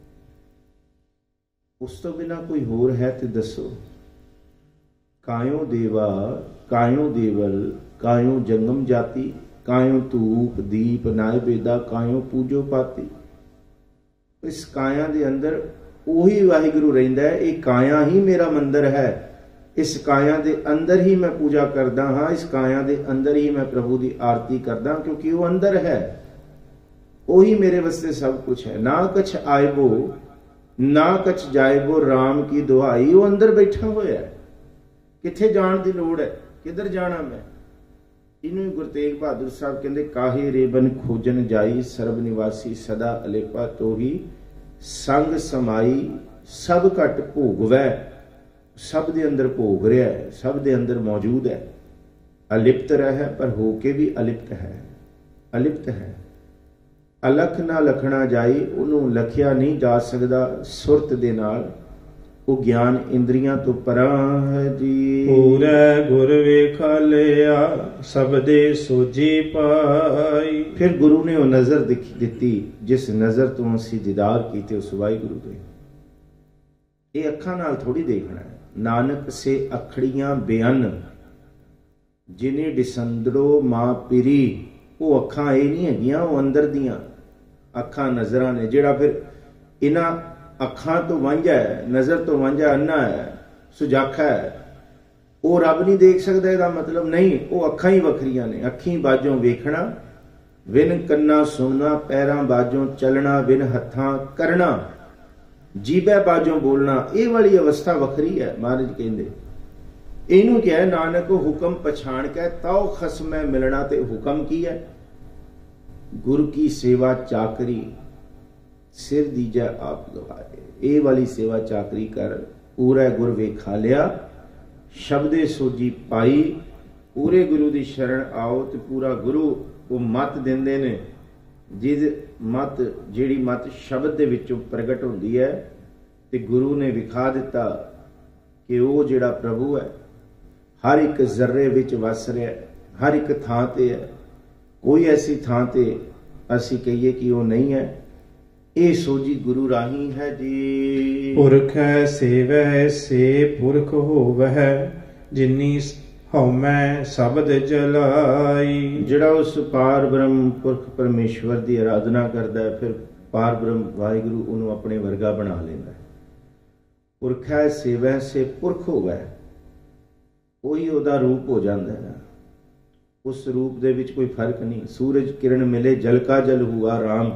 उस तो बिना कोई होर है ते दसो। कायो देवा कायो देवल, कायो जंगम जाति। कायो धूप दीप नाय बेदा, कायो पूजो पाती। इस काया दे अंदर ਉਹੀ ਵਾਹਿਗੁਰੂ ਰਹਿੰਦਾ ਹੈ। ਇਹ ਕਾਇਆ ਹੀ ਮੇਰਾ ਮੰਦਰ ਹੈ, ਇਸ ਕਾਇਆ ਦੇ ਅੰਦਰ ਹੀ ਮੈਂ ਪੂਜਾ ਕਰਦਾ ਹਾਂ, ਇਸ ਕਾਇਆ ਦੇ ਅੰਦਰ ਹੀ ਮੈਂ ਪ੍ਰਭੂ ਦੀ ਆਰਤੀ ਕਰਦਾ, ਕਿਉਂਕਿ ਉਹ ਅੰਦਰ ਹੈ, ਉਹੀ ਮੇਰੇ ਵਾਸਤੇ ਸਭ ਕੁਝ ਹੈ। ਨਾ ਕਛ ਆਇਬੋ ਨਾ ਕਛ ਜਾਇਬੋ ਰਾਮ ਕੀ ਦੁਹਾਈ, ਉਹ ਅੰਦਰ ਬੈਠਾ ਹੋਇਆ ਹੈ, ਕਿੱਥੇ ਜਾਣ ਦੀ ਲੋੜ ਹੈ, ਕਿੱਧਰ ਜਾਣਾ ਮੈਂ। ਇਹਨੂੰ ਗੁਰੂ ਤੇਗ ਬਹਾਦਰ ਸਾਹਿਬ ਕਹਿੰਦੇ, ਕਾਹੇ ਰੇਬਨ ਖੋਜਨ ਜਾਈ ਸਰਬ ਨਿਵਾਸੀ ਸਦਾ ਅਲੇਪਾ ਤੋਹੀ, ਸੰਗ ਸਮਾਈ ਸਭ ਘਟ ਭੋਗਵੈ, ਸਭ ਦੇ ਅੰਦਰ ਭੋਗ ਰਿਹਾ ਹੈ, ਸਭ ਦੇ ਅੰਦਰ ਮੌਜੂਦ ਹੈ। ਅਲਿਪਤ ਰਹਿ ਪਰ ਹੋ ਕੇ ਵੀ ਅਲਿਪਤ ਹੈ, ਅਲਿਪਤ ਹੈ। ਅਲਖ ਨਾ ਲਖਣਾ ਜਾਈ, ਉਹਨੂੰ ਲਖਿਆ ਨਹੀਂ ਜਾ ਸਕਦਾ ਸੁਰਤ ਦੇ ਨਾਲ, ਉਹ ਗਿਆਨ ਇੰਦਰੀਆਂ ਤੋਂ ਪਰਾਂ ਹੈ ਜੀ। ਪੂਰੇ ਗੁਰ ਵੇਖਾ ਲਿਆ ਸਭ ਦੇ ਸੋਝੀ ਪਾਈ। ਫਿਰ ਗੁਰੂ ਨੇ ਉਹ ਨਜ਼ਰ ਦਿੱਤੀ ਜਿਸ ਨਜ਼ਰ ਤੋਂ ਅਸੀਂ ਦੀਦਾਰ ਕੀਤੇ ਉਸ ਵਾਹਿਗੁਰੂ ਦੇ। ਇਹ ਅੱਖਾਂ ਨਾਲ ਥੋੜੀ ਦੇਖਣਾ ਹੈ। ਨਾਨਕ ਸੇ ਅਖੜੀਆਂ ਬੇਅਨ ਜਿਨੇ ਡਿਸੰਦੜੋ ਮਾਂ ਪਿਰੀ, ਉਹ ਅੱਖਾਂ ਇਹ ਨਹੀਂ ਹੈਗੀਆਂ, ਉਹ ਅੰਦਰ ਦੀਆਂ ਅੱਖਾਂ ਨਜ਼ਰਾਂ ਨੇ। ਜਿਹੜਾ ਫਿਰ ਇਹਨਾਂ ਅੱਖਾਂ ਤੋਂ ਵਾਂਝਾ ਹੈ, ਨਜ਼ਰ ਤੋਂ ਵਾਂਝਾ, ਅੰਨਾ ਹੈ, ਸੁਜਾਖਾ ਹੈ, ਉਹ ਰੱਬ ਨਹੀਂ ਦੇਖ ਸਕਦਾ, ਇਹਦਾ ਮਤਲਬ ਨਹੀਂ। ਉਹ ਅੱਖਾਂ ਹੀ ਵੱਖਰੀਆਂ ਨੇ। ਅੱਖੀਂ ਬਾਝੋਂ ਵੇਖਣਾ, ਵਿਨ ਕੰਨਾਂ ਸੁਣਨਾ, ਪੈਰਾਂ ਬਾਝੋਂ ਚੱਲਣਾ, ਵਿਨ ਹੱਥਾਂ ਕਰਨਾ, ਜੀਭੇ ਬਾਝੋਂ ਬੋਲਣਾ, ਇਹ ਵਾਲੀ ਅਵਸਥਾ ਵੱਖਰੀ ਹੈ। ਮਹਾਰਾਜ ਕਹਿੰਦੇ ਇਹਨੂੰ ਕਿਹਾ ਨਾਨਕ ਹੁਕਮ ਪਛਾਣ ਕੇ ਤਾਉ ਖਸਮੈ ਮਿਲਣਾ। ਤੇ ਹੁਕਮ ਕੀ ਹੈ? ਗੁਰ ਕੀ ਸੇਵਾ ਚਾਕਰੀ ਸਿਰ ਦੀਜੈ ਆਪ ਗਵਾਏ। ਇਹ ਵਾਲੀ ਸੇਵਾ ਚਾਕਰੀ ਕਰ, ਪੂਰਾ ਗੁਰ ਵੇਖਾ ਲਿਆ ਸ਼ਬਦੇ ਸੋਜੀ ਪਾਈ। ਪੂਰੇ ਗੁਰੂ ਦੀ ਸ਼ਰਨ ਆਓ ਤੇ ਪੂਰਾ ਗੁਰੂ ਉਹ ਮੱਤ ਦਿੰਦੇ ਨੇ, ਜਿਸ ਮੱਤ ਜਿਹੜੀ ਮੱਤ ਸ਼ਬਦ ਦੇ ਵਿੱਚੋਂ ਪ੍ਰਗਟ ਹੁੰਦੀ ਹੈ। ਤੇ ਗੁਰੂ ਨੇ ਵਿਖਾ ਦਿੱਤਾ ਕਿ ਉਹ ਜਿਹੜਾ ਪ੍ਰਭੂ ਹੈ ਹਰ ਇੱਕ ਜ਼ਰਰੇ ਵਿੱਚ ਵਸ ਰਿਹਾ, ਹਰ ਇੱਕ ਥਾਂ ਤੇ ਹੈ। ਕੋਈ ਐਸੀ ਥਾਂ ਤੇ ਅਸੀਂ ਕਹੀਏ ਕਿ ਉਹ ਨਹੀਂ ਹੈ। ਇਹ ਸੋਝੀ ਗੁਰੂ ਰਾਹੀਂ ਹੈ ਜੀ। ਪੁਰਖ ਸੇਵੈ ਸੇ ਪੁਰਖ ਹੋਵੈ, ਜਿਨੀ ਹਉਮੈ ਸ਼ਬਦ ਜਲਾਈ। ਜਿਹੜਾ ਉਸ ਪਾਰ ਬ੍ਰਹਮ ਪੁਰਖ ਪਰਮੇਸ਼ਵਰ ਦੀ ਆਰਾਧਨਾ ਕਰਦਾ ਹੈ, ਫਿਰ ਪਾਰ ਬ੍ਰਹਮ ਵਾਹਿਗੁਰੂ ਉਹਨੂੰ ਆਪਣੇ ਵਰਗਾ ਬਣਾ ਲੈਂਦਾ ਹੈ। ਪੁਰਖੈ ਸੇਵੈ ਸੇ ਪੁਰਖ ਹੋਵੈ, ਉਹੀ ਉਹਦਾ ਰੂਪ ਹੋ ਜਾਂਦਾ ਹੈ। ਉਸ ਰੂਪ ਦੇ ਵਿੱਚ ਕੋਈ ਫਰਕ ਨਹੀਂ। ਸੂਰਜ ਕਿਰਨ ਮਿਲੇ ਜਲ ਕਾ ਜਲ ਹੁਆ ਰਾਮ,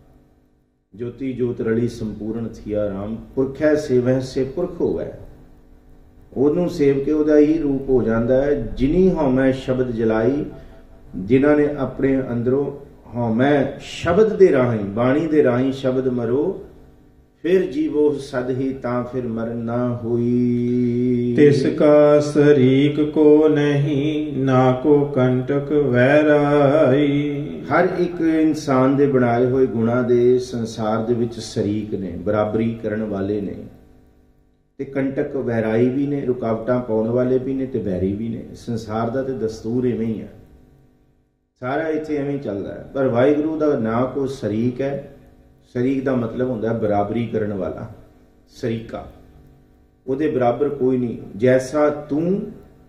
ਜੋਤੀ ਜੋਤ ਰਲੀ ਸੰਪੂਰਨ ਥੀਆ ਰਾਮ। ਪੁਰਖੈ ਸੇਵੈ ਸੇ ਪੁਰਖ ਹੋਵੈ, ਉਹਨੂੰ ਸੇਵ ਕੇ ਉਹਦਾ ਹੀ ਰੂਪ ਹੋ ਜਾਂਦਾ ਹੈ। ਜਿਨੀ ਹਉਮੈ ਸ਼ਬਦ ਜਲਾਈ, ਜਿਨ੍ਹਾਂ ਨੇ ਆਪਣੇ ਅੰਦਰੋਂ ਹਉਮੈ ਸ਼ਬਦ ਦੇ ਰਾਹੀਂ, ਬਾਣੀ ਦੇ ਰਾਹੀਂ ਸ਼ਬਦ ਮਰੋ, ਫਿਰ ਜੀਵੋ ਸਦ ਹੀ ਤਾਂ ਫਿਰ ਮਰਨ ਨਾ ਹੋਈ। ਤਿਸ ਕਾ ਸਰੀਕ ਕੋ ਨਹੀਂ, ਨਾ ਕੋ ਕੰਟਕ ਵੈਰਾਈ। ਹਰ ਇੱਕ ਇਨਸਾਨ ਦੇ ਬਣਾਏ ਹੋਏ ਗੁਣਾਂ ਦੇ ਸੰਸਾਰ ਦੇ ਵਿੱਚ ਸ਼ਰੀਕ ਨੇ, ਬਰਾਬਰੀ ਕਰਨ ਵਾਲੇ ਨੇ, ਤੇ ਕੰਟਕ ਵੈਰਾਈ ਵੀ ਨੇ, ਰੁਕਾਵਟਾਂ ਪਾਉਣ ਵਾਲੇ ਵੀ ਨੇ, ਤੇ ਬੈਰੀ ਵੀ ਨੇ। ਸੰਸਾਰ ਦਾ ਤੇ ਦਸਤੂਰ ਇਵੇਂ ਹੀ ਹੈ, ਸਾਰਾ ਇੱਥੇ ਐਵੇਂ ਹੀ ਚੱਲਦਾ ਹੈ। ਪਰ ਵਾਹਿਗੁਰੂ ਦਾ ਨਾ ਕੋਈ ਸ਼ਰੀਕ ਹੈ। ਸ਼ਰੀਕ ਦਾ ਮਤਲਬ ਹੁੰਦਾ ਬਰਾਬਰੀ ਕਰਨ ਵਾਲਾ, ਸ਼ਰੀਕਾ। ਉਹਦੇ ਬਰਾਬਰ ਕੋਈ ਨਹੀਂ। ਜੈਸਾ ਤੂੰ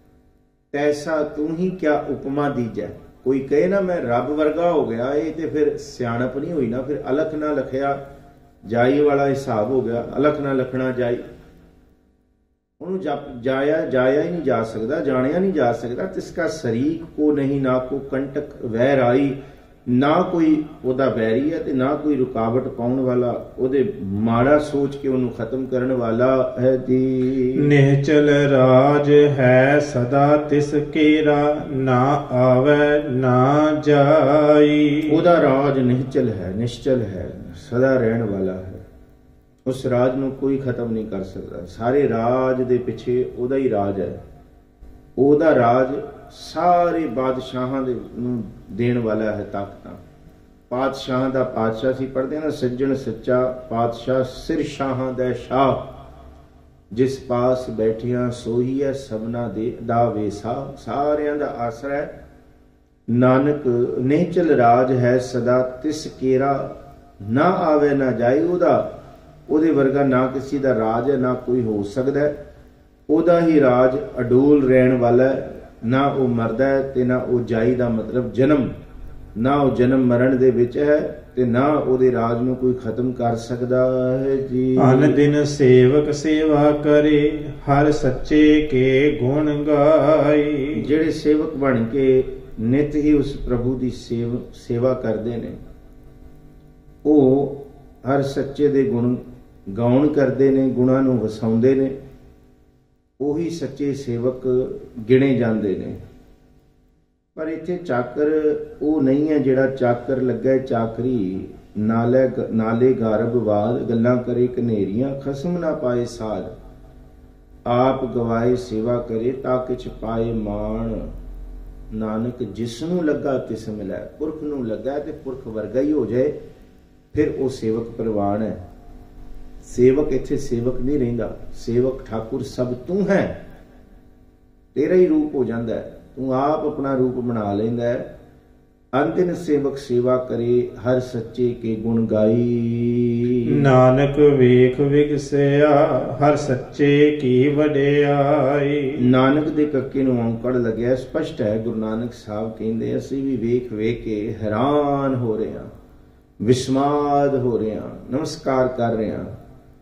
ਤੈਸਾ ਤੂੰ ਹੀ ਕਿਆ ਉਪਮਾ ਦੀਜੈ। ਕੋਈ ਕਹੇ ਨਾ ਮੈਂ ਰੱਬ ਵਰਗਾ ਹੋ ਗਿਆ, ਇਹ ਤੇ ਫਿਰ ਸਿਆਣਪ ਨਹੀਂ ਹੋਈ ਨਾ, ਫਿਰ ਅਲਖ ਨਾ ਲਖਿਆ ਜਾਈ ਵਾਲਾ ਹਿਸਾਬ ਹੋ ਗਿਆ। ਅਲਖ ਨਾ ਲਖਣਾ ਜਾਈ, ਉਹਨੂੰ ਜਾਇਆ ਜਾਇਆ ਹੀ ਨਹੀਂ ਜਾ ਸਕਦਾ, ਜਾਣਿਆ ਨਹੀਂ ਜਾ ਸਕਦਾ। ਤਿਸਕਾ ਸ਼ਰੀਕ ਕੋ ਨਹੀਂ, ਨਾ ਕੋ ਕੰਟਕ ਵੈਰ ਆਈ। ਨਾ ਕੋਈ ਉਹਦਾ ਬੈਰੀ ਹੈ ਤੇ ਨਾ ਕੋਈ ਰੁਕਾਵਟ ਪਾਉਣ ਵਾਲਾ, ਉਹਦੇ ਮਾੜਾ ਸੋਚ ਕੇ ਉਹਨੂੰ ਖਤਮ ਕਰਨ ਵਾਲਾ ਹੈ ਜੀ। ਨਿਹਚਲ ਰਾਜ ਹੈ ਸਦਾ ਤਿਸ ਕੇਰਾ, ਨਾ ਆਵੈ ਨਾ ਜਾਈ। ਉਹਦਾ ਰਾਜ ਨਿਹਚਲ ਹੈ, ਨਿਸ਼ਚਲ ਹੈ, ਸਦਾ ਰਹਿਣ ਵਾਲਾ ਹੈ। ਉਸ ਰਾਜ ਨੂੰ ਕੋਈ ਖਤਮ ਨਹੀਂ ਕਰ ਸਕਦਾ। ਸਾਰੇ ਰਾਜ ਦੇ ਪਿੱਛੇ ਉਹਦਾ ਹੀ ਰਾਜ ਹੈ। ਉਹਦਾ ਰਾਜ ਸਾਰੇ ਬਾਦਸ਼ਾਹਾਂ ਦੇ ਨੂੰ ਦੇਣ ਵਾਲਾ ਹੈ ਤਾਕਤਾਂ। ਪਾਤਸ਼ਾਹਾਂ ਦਾ ਪਾਤਸ਼ਾਹ ਸੀ, ਪੜ੍ਹਦੇ ਨਾ, ਸੱਜਣ ਸੱਚਾ ਪਾਤਸ਼ਾਹ ਸਿਰ ਸ਼ਾਹਾਂ ਦਾ ਸ਼ਾਹ, ਜਿਸ ਪਾਸ ਬੈਠਿਆ ਸੋਈ ਹੈ ਸਭਨਾ ਦੇ ਦਾ ਵੇਸਾ। ਸਾਰਿਆਂ ਦਾ ਆਸਰਾ ਹੈ। ਨਾਨਕ ਨਿਹਚਲ ਰਾਜ ਹੈ ਸਦਾ ਤਿਸ ਕੇਰਾ, ਨਾ ਆਵੇ ਨਾ ਜਾਏ। ਉਹਦਾ ਉਹਦੇ ਵਰਗਾ ਨਾ ਕਿਸੇ ਦਾ ਰਾਜ ਹੈ, ਨਾ ਕੋਈ ਹੋ ਸਕਦਾ। ਉਹਦਾ ਹੀ ਰਾਜ ਅਡੋਲ ਰਹਿਣ ਵਾਲਾ ਹੈ। ਨਾ ਉਹ ਮਰਦਾ ਹੈ ਤੇ ਨਾ ਉਹ ਜਾਈ, ਦਾ ਮਤਲਬ ਜਨਮ, ਨਾ ਉਹ ਜਨਮ ਮਰਨ ਦੇ ਵਿੱਚ ਹੈ। ਤੇ ਨਾ ਉਹਦੇ ਰਾਜ ਨੂੰ ਕੋਈ ਖਤਮ ਕਰ ਸਕਦਾ ਹੈ ਜੀ। ਅਨ ਦਿਨ ਸੇਵਕ ਸੇਵਾ ਕਰੇ ਹਰ ਸੱਚੇ ਕੇ ਗੁਣ ਗਾਈ। ਜਿਹੜੇ ਸੇਵਕ ਬਣ ਕੇ ਨਿਤ ਹੀ ਉਸ ਪ੍ਰਭੂ ਦੀ ਸੇਵ ਸੇਵਾ ਕਰਦੇ ਨੇ, ਉਹ ਹਰ ਸੱਚੇ ਦੇ ਗੁਣ ਗਾਉਣ ਕਰਦੇ ਨੇ, ਗੁਣਾਂ ਨੂੰ ਵਸਾਉਂਦੇ ਨੇ, ਉਹੀ ਸੱਚੇ ਸੇਵਕ ਗਿਣੇ ਜਾਂਦੇ ਨੇ। ਪਰ ਇੱਥੇ ਚਾਕਰ ਉਹ ਨਹੀਂ ਹੈ ਜਿਹੜਾ ਚਾਕਰ ਲੱਗਾ ਚਾਕਰੀ, ਨਾਲੇ ਨਾਲੇ ਗਾਰਬਵਾਦ ਗੱਲਾਂ ਕਰੇ ਕਨੇਰੀਆਂ, ਖਸਮ ਨਾ ਪਾਏ ਸਾਧ ਆਪ ਗਵਾਏ ਸੇਵਾ ਕਰੇ ਤਾਂ ਕਿਛ ਪਾਏ ਮਾਣ। ਨਾਨਕ ਜਿਸ ਨੂੰ ਲੱਗਾ ਤਿਸ ਮਿਲੈ, ਪੁਰਖ ਨੂੰ ਲੱਗਾ ਤੇ ਪੁਰਖ ਵਰਗਾ ਹੀ ਹੋ ਜਾਏ, ਫਿਰ ਉਹ ਸੇਵਕ ਪ੍ਰਵਾਨ ਹੈ। ਸੇਵਕ ਇੱਥੇ ਸੇਵਕ ਨਹੀਂ ਰਹਿੰਦਾ, ਸੇਵਕ ਠਾਕੁਰ ਸਭ ਤੂੰ ਹੈ, ਤੇਰਾ ਹੀ ਰੂਪ ਹੋ ਜਾਂਦਾ ਹੈ, ਤੂੰ ਆਪ ਆਪਣਾ ਰੂਪ ਬਣਾ ਲੈਂਦਾ ਹੈ। ਅੰਤਿਨ ਸੇਵਕ ਸੇਵਾ ਕਰੇ ਹਰ ਸੱਚੇ ਕੇ ਗੁਣ ਗਾਈ। ਨਾਨਕ ਵੇਖ ਵਿਗਸਿਆ ਹਰ ਸੱਚੇ ਕੀ ਵਡਿਆਈ। ਨਾਨਕ ਦੇ ਕੱਕੇ ਨੂੰ ਔਂਕੜ ਲੱਗਿਆ, ਸਪਸ਼ਟ ਹੈ। ਗੁਰੂ ਨਾਨਕ ਸਾਹਿਬ ਕਹਿੰਦੇ ਅਸੀਂ ਵੀ ਵੇਖ ਵੇਖ ਕੇ ਹੈਰਾਨ ਹੋ ਰਹੇ ਹਾਂ, ਵਿਸਮਾਦ ਹੋ ਰਹੇ ਹਾਂ, ਨਮਸਕਾਰ ਕਰ ਰਹੇ ਹਾਂ।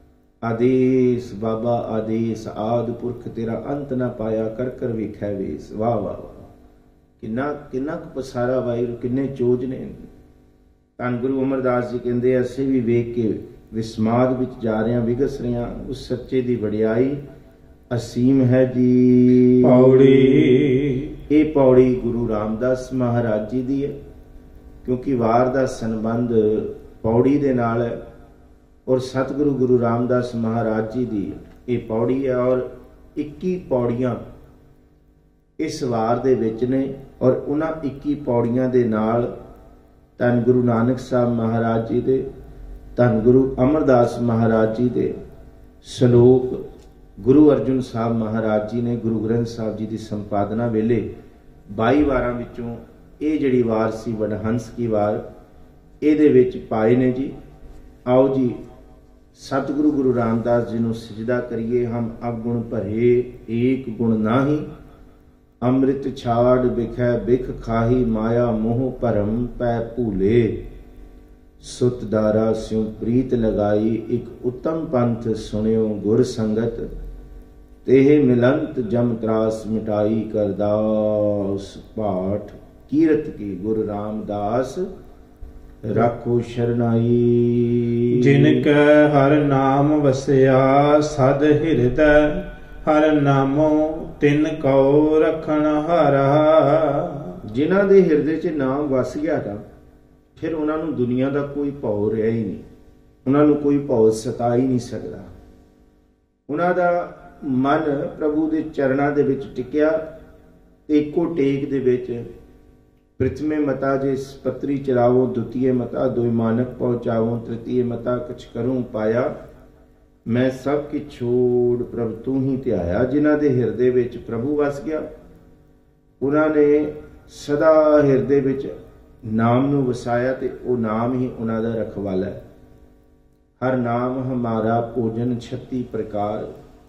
ਆਦੇਸ਼ ਬਾਬਾ ਆਦੇਸ਼ ਆਦਿ ਪੁਰਖ ਤੇਰਾ ਅੰਤ ਨਾ ਪਾਇਆ, ਕਰ ਕਰ ਵੇਖਿਆ ਵੇਸ। ਵਾਹ ਵਾਹ ਵਾਹ, ਕਿੰਨਾ ਕਿੰਨਾ ਕੁ ਪਸਾਰਾ ਵਾਹਿਗੁਰੂ, ਕਿੰਨੇ ਚੋਜ ਨੇ। ਧੰਨ ਗੁਰੂ ਅਮਰਦਾਸ ਜੀ ਕਹਿੰਦੇ ਅਸੀਂ ਵੀ ਵੇਖ ਕੇ ਵਿਸਮਾਦ ਵਿੱਚ ਜਾ ਰਹੇ ਹਾਂ, ਵਿਗਸ ਰਹੇ ਹਾਂ। ਉਸ ਸੱਚੇ ਦੀ ਵਡਿਆਈ ਅਸੀਮ ਹੈ ਜੀ। ਪੌੜੀ ਇਹ ਪੌੜੀ ਗੁਰੂ ਰਾਮਦਾਸ ਮਹਾਰਾਜ ਜੀ ਦੀ ਹੈ, ਕਿਉਂਕਿ ਵਾਰ ਦਾ ਸੰਬੰਧ ਪੌੜੀ ਦੇ ਨਾਲ ਹੈ। ਔਰ ਸਤਿਗੁਰੂ ਗੁਰੂ ਰਾਮਦਾਸ ਮਹਾਰਾਜ ਜੀ ਦੀ ਇਹ ਪੌੜੀ ਹੈ, ਔਰ ਇੱਕੀ ਪੌੜੀਆਂ ਇਸ ਵਾਰ ਦੇ ਵਿੱਚ ਨੇ। ਔਰ ਉਹਨਾਂ ਇੱਕੀ ਪੌੜੀਆਂ ਦੇ ਨਾਲ ਧੰਨ ਗੁਰੂ ਨਾਨਕ ਸਾਹਿਬ ਮਹਾਰਾਜ ਜੀ ਦੇ, ਧੰਨ ਗੁਰੂ ਅਮਰਦਾਸ ਮਹਾਰਾਜ ਜੀ ਦੇ ਸ਼ਲੋਕ ਗੁਰੂ ਅਰਜੁਨ ਸਾਹਿਬ ਮਹਾਰਾਜ ਜੀ ਨੇ ਗੁਰੂ ਗ੍ਰੰਥ ਸਾਹਿਬ ਜੀ ਦੀ ਸੰਪਾਦਨਾ ਵੇਲੇ ਬਾਈ ਵਾਰਾਂ ਵਿੱਚੋਂ ਇਹ ਜਿਹੜੀ ਵਾਰ ਸੀ ਵਡਹੰਸ ਕੀ ਵਾਰ, ਇਹਦੇ ਵਿੱਚ ਪਾਏ ਨੇ ਜੀ। ਆਓ ਜੀ ਸਤਿਗੁਰੂ ਗੁਰੂ ਰਾਮਦਾਸ ਜੀ ਨੂੰ ਸਜਦਾ ਕਰੀਏ। ਹਮ ਅਵਗੁਣ ਭਰੇ ਏਕ ਗੁਣ ਨਾਹੀ, ਅੰਮ੍ਰਿਤ ਛਾੜ ਬਿਖੈ ਬਿਖ ਖਾਹੀ, ਮਾਇਆ ਮੋਹ ਭਰਮ ਪੈ ਭੂਲੇ, ਸੁਤ ਦਾਰਾ ਸਿਉ ਪ੍ਰੀਤ ਲਗਾਈ, ਇੱਕ ਉਤਮ ਪੰਥ ਸੁਣਿਓ ਗੁਰ ਸੰਗਤ, ਤੇਹ ਮਿਲੰਤ ਜਮ ਤਰਾਸ ਮਿਟਾਈ, ਕਰਦਾਸ ਪਾਠ ਕੀਰਤ ਕੀ ਗੁਰੂ ਰਾਮਦਾਸ ਰਾਖੋ ਸ਼ਰਨਾਈ। ਜਿਨ ਕੈ ਹਰ ਨਾਮ ਵਸਿਆ ਸਦ ਹਿਰਦੈ, ਹਰ ਨਾਮੋ ਤਿਨ ਕਉ ਰਖਣ ਹਾਰਾ। ਜਿਨ੍ਹਾਂ ਦੇ ਹਿਰਦੇ 'ਚ ਨਾਮ ਵਸ ਗਿਆ ਤਾਂ ਫਿਰ ਉਹਨਾਂ ਨੂੰ ਦੁਨੀਆ ਦਾ ਕੋਈ ਭਉ ਰਿਹਾ ਹੀ ਨਹੀਂ, ਉਹਨਾਂ ਨੂੰ ਕੋਈ ਭਉ ਸਤਾ ਹੀ ਨਹੀਂ ਸਕਦਾ। ਉਹਨਾਂ ਦਾ ਮਨ ਪ੍ਰਭੂ ਦੇ ਚਰਨਾਂ ਦੇ ਵਿੱਚ ਟਿਕਿਆ, ਇੱਕੋ ਟੇਕ ਦੇ ਵਿੱਚ ਪ੍ਰਥਮੇ ਮਤਾ ਜੇ ਪਤਰੀ ਚਲਾਵੋ, ਦੁਤੀਏ ਮਤਾ ਦੋਇ ਮਾਨਕ ਪਹੁੰਚਾਵੋ, ਤ੍ਰਿਤੀਏ ਮਤਾ ਕੁਛ ਕਰੂੰ ਪਾਇਆ, ਮੈਂ ਸਭ ਕੀ ਛੋੜ ਪ੍ਰਭ ਤੂੰ ਹੀ ਧਿਆਇਆ। ਜਿਨ੍ਹਾਂ ਦੇ ਹਿਰਦੇ ਵਿੱਚ ਪ੍ਰਭੂ ਵਸ ਗਿਆ, ਉਹਨਾਂ ਨੇ ਸਦਾ ਹਿਰਦੇ ਵਿੱਚ ਨਾਮ ਨੂੰ ਵਸਾਇਆ ਤੇ ਉਹ ਨਾਮ ਹੀ ਉਹਨਾਂ ਦਾ ਰਖਵਾਲਾ ਹੈ। ਹਰ ਨਾਮ ਹਮਾਰਾ ਭੋਜਨ ਛੱਤੀ ਪ੍ਰਕਾਰ,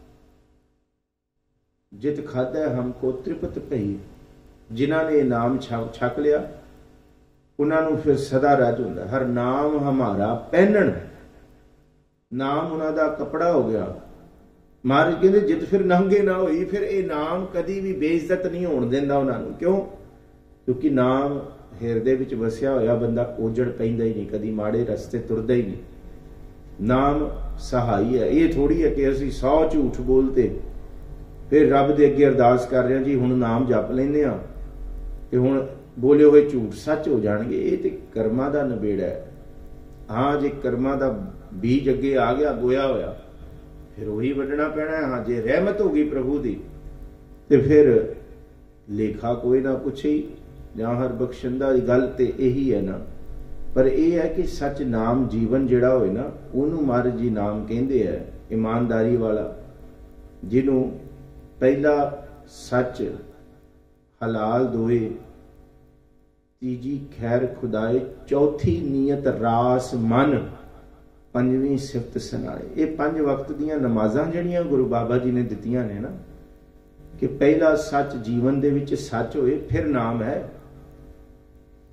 ਜਿਤ ਖਾਧੈ ਹਮਕੋ ਤ੍ਰਿਪਤ ਭਈ। ਜਿਨ੍ਹਾਂ ਨੇ ਨਾਮ ਛਕ ਲਿਆ ਉਹਨਾਂ ਨੂੰ ਫਿਰ ਸਦਾ ਰਾਜ ਹੁੰਦਾ। ਹਰ ਨਾਮ ਹਮਾਰਾ ਪਹਿਨਣ, ਨਾਮ ਉਹਨਾਂ ਦਾ ਕੱਪੜਾ ਹੋ ਗਿਆ। ਮਹਾਰਾਜ ਕਹਿੰਦੇ ਜਿੱਤ ਫਿਰ ਨੰਗੇ ਨਾ ਹੋਈ, ਫਿਰ ਇਹ ਨਾਮ ਕਦੀ ਵੀ ਬੇਇੱਜ਼ਤ ਨਹੀਂ ਹੋਣ ਦਿੰਦਾ ਉਹਨਾਂ ਨੂੰ। ਕਿਉਂ? ਕਿਉਂਕਿ ਨਾਮ ਹਿਰਦੇ ਵਿੱਚ ਵਸਿਆ ਹੋਇਆ ਬੰਦਾ ਕੋਜੜ ਪੈਂਦਾ ਹੀ ਨਹੀਂ, ਕਦੀ ਮਾੜੇ ਰਸਤੇ ਤੁਰਦਾ ਹੀ ਨਹੀਂ। ਨਾਮ ਸਹਾਈ ਹੈ। ਇਹ ਥੋੜੀ ਹੈ ਕਿ ਅਸੀਂ ਸੌ ਝੂਠ ਬੋਲਤੇ ਫਿਰ ਰੱਬ ਦੇ ਅੱਗੇ ਅਰਦਾਸ ਕਰ ਰਹੇ ਹਾਂ ਜੀ ਹੁਣ ਨਾਮ ਜਪ ਲੈਂਦੇ ਹਾਂ ਤੇ ਹੁਣ ਬੋਲੇ ਹੋਏ ਝੂਠ ਸੱਚ ਹੋ ਜਾਣਗੇ। ਇਹ ਤੇ ਕਰਮਾਂ ਦਾ ਨਿਬੇੜਾ ਹੈ। ਹਾਂ, ਜੇ ਕਰਮਾਂ ਦਾ ਬੀਜ ਅੱਗੇ ਆ ਗਿਆ ਗੋਇਆ ਹੋਇਆ ਫਿਰ ਉਹੀ ਵੱਢਣਾ ਪੈਣਾ। ਹਾਂ, ਜੇ ਰਹਿਮਤ ਹੋ ਗਈ ਪ੍ਰਭੂ ਦੀ ਤੇ ਫਿਰ ਲੇਖਾ ਕੋਈ ਨਾ ਪੁੱਛੇ ਜਾਂ ਹਰ ਬਖਸ਼ੰਦਾ ਦੀ ਗੱਲ ਤੇ ਇਹੀ ਹੈ ਨਾ। ਪਰ ਇਹ ਹੈ ਕਿ ਸੱਚ ਨਾਮ ਜੀਵਨ ਜਿਹੜਾ ਹੋਏ ਨਾ ਉਹਨੂੰ ਮਹਾਰਾਜ ਜੀ ਨਾਮ ਕਹਿੰਦੇ ਹੈ। ਇਮਾਨਦਾਰੀ ਵਾਲਾ, ਜਿਹਨੂੰ ਪਹਿਲਾ ਸੱਚ ਹਲਾਲ ਦੋਏ, ਤੀਜੀ ਖੈਰ ਖੁਦਾਏ, ਚੌਥੀ ਨੀਅਤ ਰਾਸ ਮਨ, ਪੰਜਵੀਂ ਸਿਫਤ ਸੁਨਾਏ। ਇਹ ਪੰਜ ਵਕਤ ਦੀਆਂ ਨਮਾਜ਼ਾਂ ਜਿਹੜੀਆਂ ਗੁਰੂ ਬਾਬਾ ਜੀ ਨੇ ਦਿੱਤੀਆਂ ਨੇ ਨਾ, ਕਿ ਪਹਿਲਾ ਸੱਚ ਜੀਵਨ ਦੇ ਵਿੱਚ ਸੱਚ ਹੋਏ ਫਿਰ ਨਾਮ ਹੈ।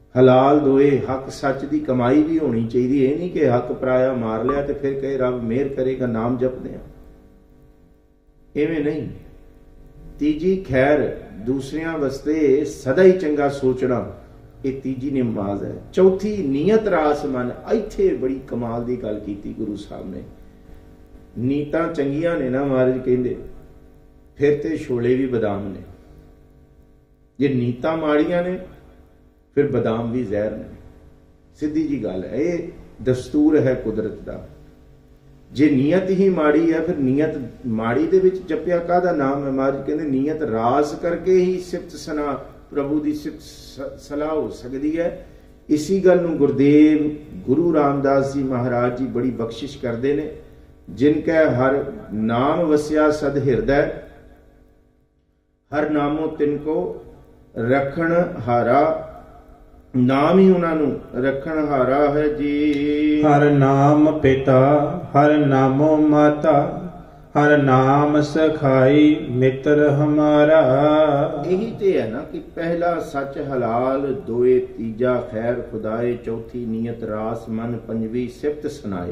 ਹਲਾਲ ਦੋਏ, ਹੱਕ ਸੱਚ ਦੀ ਕਮਾਈ ਵੀ ਹੋਣੀ ਚਾਹੀਦੀ। ਇਹ ਨਹੀਂ ਕਿ ਹੱਕ ਪਰਾਇਆ ਮਾਰ ਲਿਆ ਤੇ ਫਿਰ ਕਹੇ ਰੱਬ ਮਿਹਰ ਕਰੇਗਾ, ਨਾਮ ਜਪਦੇ ਆ, ਇਵੇਂ ਨਹੀਂ। ਤੀਜੀ ਖੈਰ, ਦੂਸਰਿਆਂ ਵਾਸਤੇ ਸਦਾ ਹੀ ਚੰਗਾ ਸੋਚਣਾ, ਇਹ ਤੀਜੀ ਨਮਾਜ਼ ਹੈ। ਚੌਥੀ ਨੀਅਤ ਰਾਸ ਮਨ। ਇੱਥੇ ਬੜੀ ਕਮਾਲ ਦੀ ਗੱਲ ਕੀਤੀ ਗੁਰੂ ਸਾਹਿਬ ਨੇ। ਨੀਤਾਂ ਚੰਗੀਆਂ ਨੇ ਨਾ ਮਹਾਰਾਜ ਕਹਿੰਦੇ, ਫਿਰ ਤੇ ਛੋਲੇ ਵੀ ਬਦਾਮ ਨੇ। ਜੇ ਨੀਤਾਂ ਮਾੜੀਆਂ ਨੇ ਫਿਰ ਬਦਾਮ ਵੀ ਜ਼ਹਿਰ ਨੇ। ਸਿੱਧੀ ਜੀ ਗੱਲ ਹੈ, ਇਹ ਦਸਤੂਰ ਹੈ ਕੁਦਰਤ ਦਾ। ਜੇ ਨੀਅਤ ਹੀ ਮਾੜੀ ਹੈ, ਫਿਰ ਨੀਅਤ ਮਾੜੀ ਦੇ ਵਿੱਚ ਜਪਿਆ ਕਾਹਦਾ ਨਾਮ ਹੈ? ਮਹਾਰਾਜ ਕਹਿੰਦੇ ਨੀਅਤ ਰਾਸ ਕਰਕੇ ਹੀ ਸਿਫਤ ਸਨਾ, ਪ੍ਰਭੂ ਦੀ ਸਿਫਤ ਸਲਾਹ ਹੋ ਸਕਦੀ ਹੈ। ਇਸੀ ਗੱਲ ਨੂੰ ਗੁਰਦੇਵ ਗੁਰੂ ਰਾਮਦਾਸ ਜੀ ਮਹਾਰਾਜ ਜੀ ਬੜੀ ਬਖਸ਼ਿਸ਼ ਕਰਦੇ ਨੇ। ਜਿਨ ਕੈ ਹਰ ਨਾਮ ਵਸਿਆ ਸਦ ਹਿਰਦੈ, ਹਰ ਨਾਮੋ ਤਿਨ ਕੋ ਰੱਖਣ ਹਾਰਾ। ਨਾਮ ਹੀ ਉਹਨਾਂ ਨੂੰ ਰੱਖਣ ਹਾਰਾ ਹੈ ਜੀ। ਹਰ ਨਾਮ ਪਿਤਾ, ਹਰ ਨਾਮੋ ਮਾਤਾ, ਹਰ ਨਾਮ ਸਖਾਈ ਮਿੱਤਰ ਹਮਾਰਾ। ਇਹੀ ਤੇ ਹੈ ਨਾ ਕਿ ਪਹਿਲਾ ਸੱਚ ਹਲਾਲ, ਦੋਏ ਤੀਜਾ ਖੈਰ ਖੁਦਾਏ, ਚੌਥੀ ਨੀਅਤ ਰਾਸ ਮਨ, ਪੰਜਵੀਂ ਸਿਫਤ ਸੁਨਾਏ।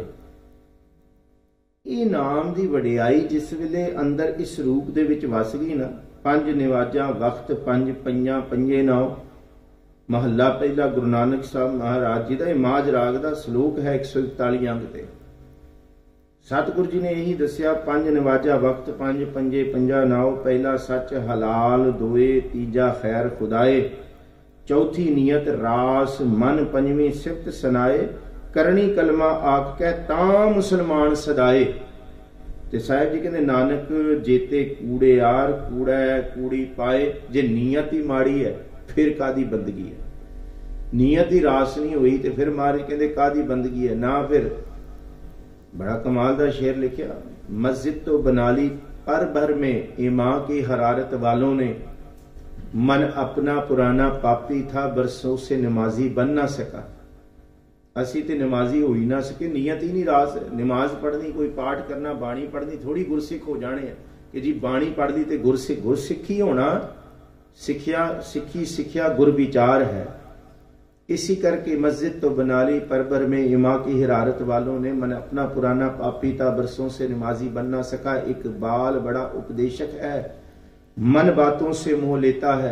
ਇਹ ਨਾਮ ਦੀ ਵਡਿਆਈ ਜਿਸ ਵੇਲੇ ਅੰਦਰ ਇਸ ਰੂਪ ਦੇ ਵਿੱਚ ਵਸ ਗਈ ਨਾ, ਪੰਜ ਨਿਵਾਜਾਂ ਵਕਤ, ਪੰਜ ਪਈਆਂ ਪੰਜੇ ਨੌ। ਮਹੱਲਾ ਪਹਿਲਾ ਗੁਰੂ ਨਾਨਕ ਸਾਹਿਬ ਮਹਾਰਾਜ ਜੀ ਦਾ ਇਹ ਮਾਝ ਰਾਗ ਦਾ ਸ਼ਲੋਕ ਹੈ, ਇੱਕ ਸੌ ਇਕਤਾਲੀ ਅੰਗ ਤੇ। ਸਤਿਗੁਰੂ ਜੀ ਨੇ ਇਹੀ ਦੱਸਿਆ, ਪੰਜ ਨਿਵਾਜਾ ਵਕਤ, ਪੰਜ ਪੰਜੇ ਪੰਜਾ ਨਾਉ। ਪਹਿਲਾ ਸੱਚ ਹਲਾਲ, ਦੋਏ ਤੀਜਾ ਖੈਰ ਖੁਦਾਏ, ਚੌਥੀ ਨੀਅਤ ਰਾਸ ਮਨ, ਪੰਜਵੀਂ ਸਿਫਤ ਸੁਨਾਏ। ਕਰਨੀ ਕਲਮਾ ਆਖ ਕੇ ਤਾਂ ਮੁਸਲਮਾਨ ਸਦਾਏ। ਤੇ ਸਾਹਿਬ ਜੀ ਕਹਿੰਦੇ ਨਾਨਕ ਜੇਤੇ ਕੂੜੇ ਯਾਰ, ਕੂੜਾ ਕੂੜੀ ਪਾਏ। ਜੇ ਨੀਅਤ ਹੀ ਮਾੜੀ ਹੈ ਫਿਰ ਕਾਦੀ ਬੰਦਗੀ ਹੈ? ਨੀਅਤ ਹੀ ਰਾਸ ਨਹੀਂ ਹੋਈ ਤੇ ਫਿਰ ਮਹਾਰਾਜ ਕਹਿੰਦੇ ਕਾਦੀ ਬੰਦਗੀ ਹੈ ਨਾ। ਫਿਰ बड़ा कमाल का शेर लिखा, मस्जिद तो बना ली पर भर में ईमां की हरारत वालों ने, मन अपना पुराना पापी था बरसों से नमाजी बन ना सका। असी तो नमाजी हो ही ना सके, नीयत ही नहीं रास है। नमाज पढ़नी, कोई पाठ करना, बाणी पढ़नी, थोड़ी गुरसिख हो जाने हैं कि जी बाणी पढ़ ली तो गुरसिख। गुरसिखी होना सिखिया, सिखी सिखिया गुर विचार है। इसी करके मस्जिद तो बना ली परबर में इमा की हिरारत वालों ने, मन अपना पुराना पापी था बरसों से नमाजी बन ना सका। इकबाल बड़ा उपदेशक है, मन बातों से मोह लेता है।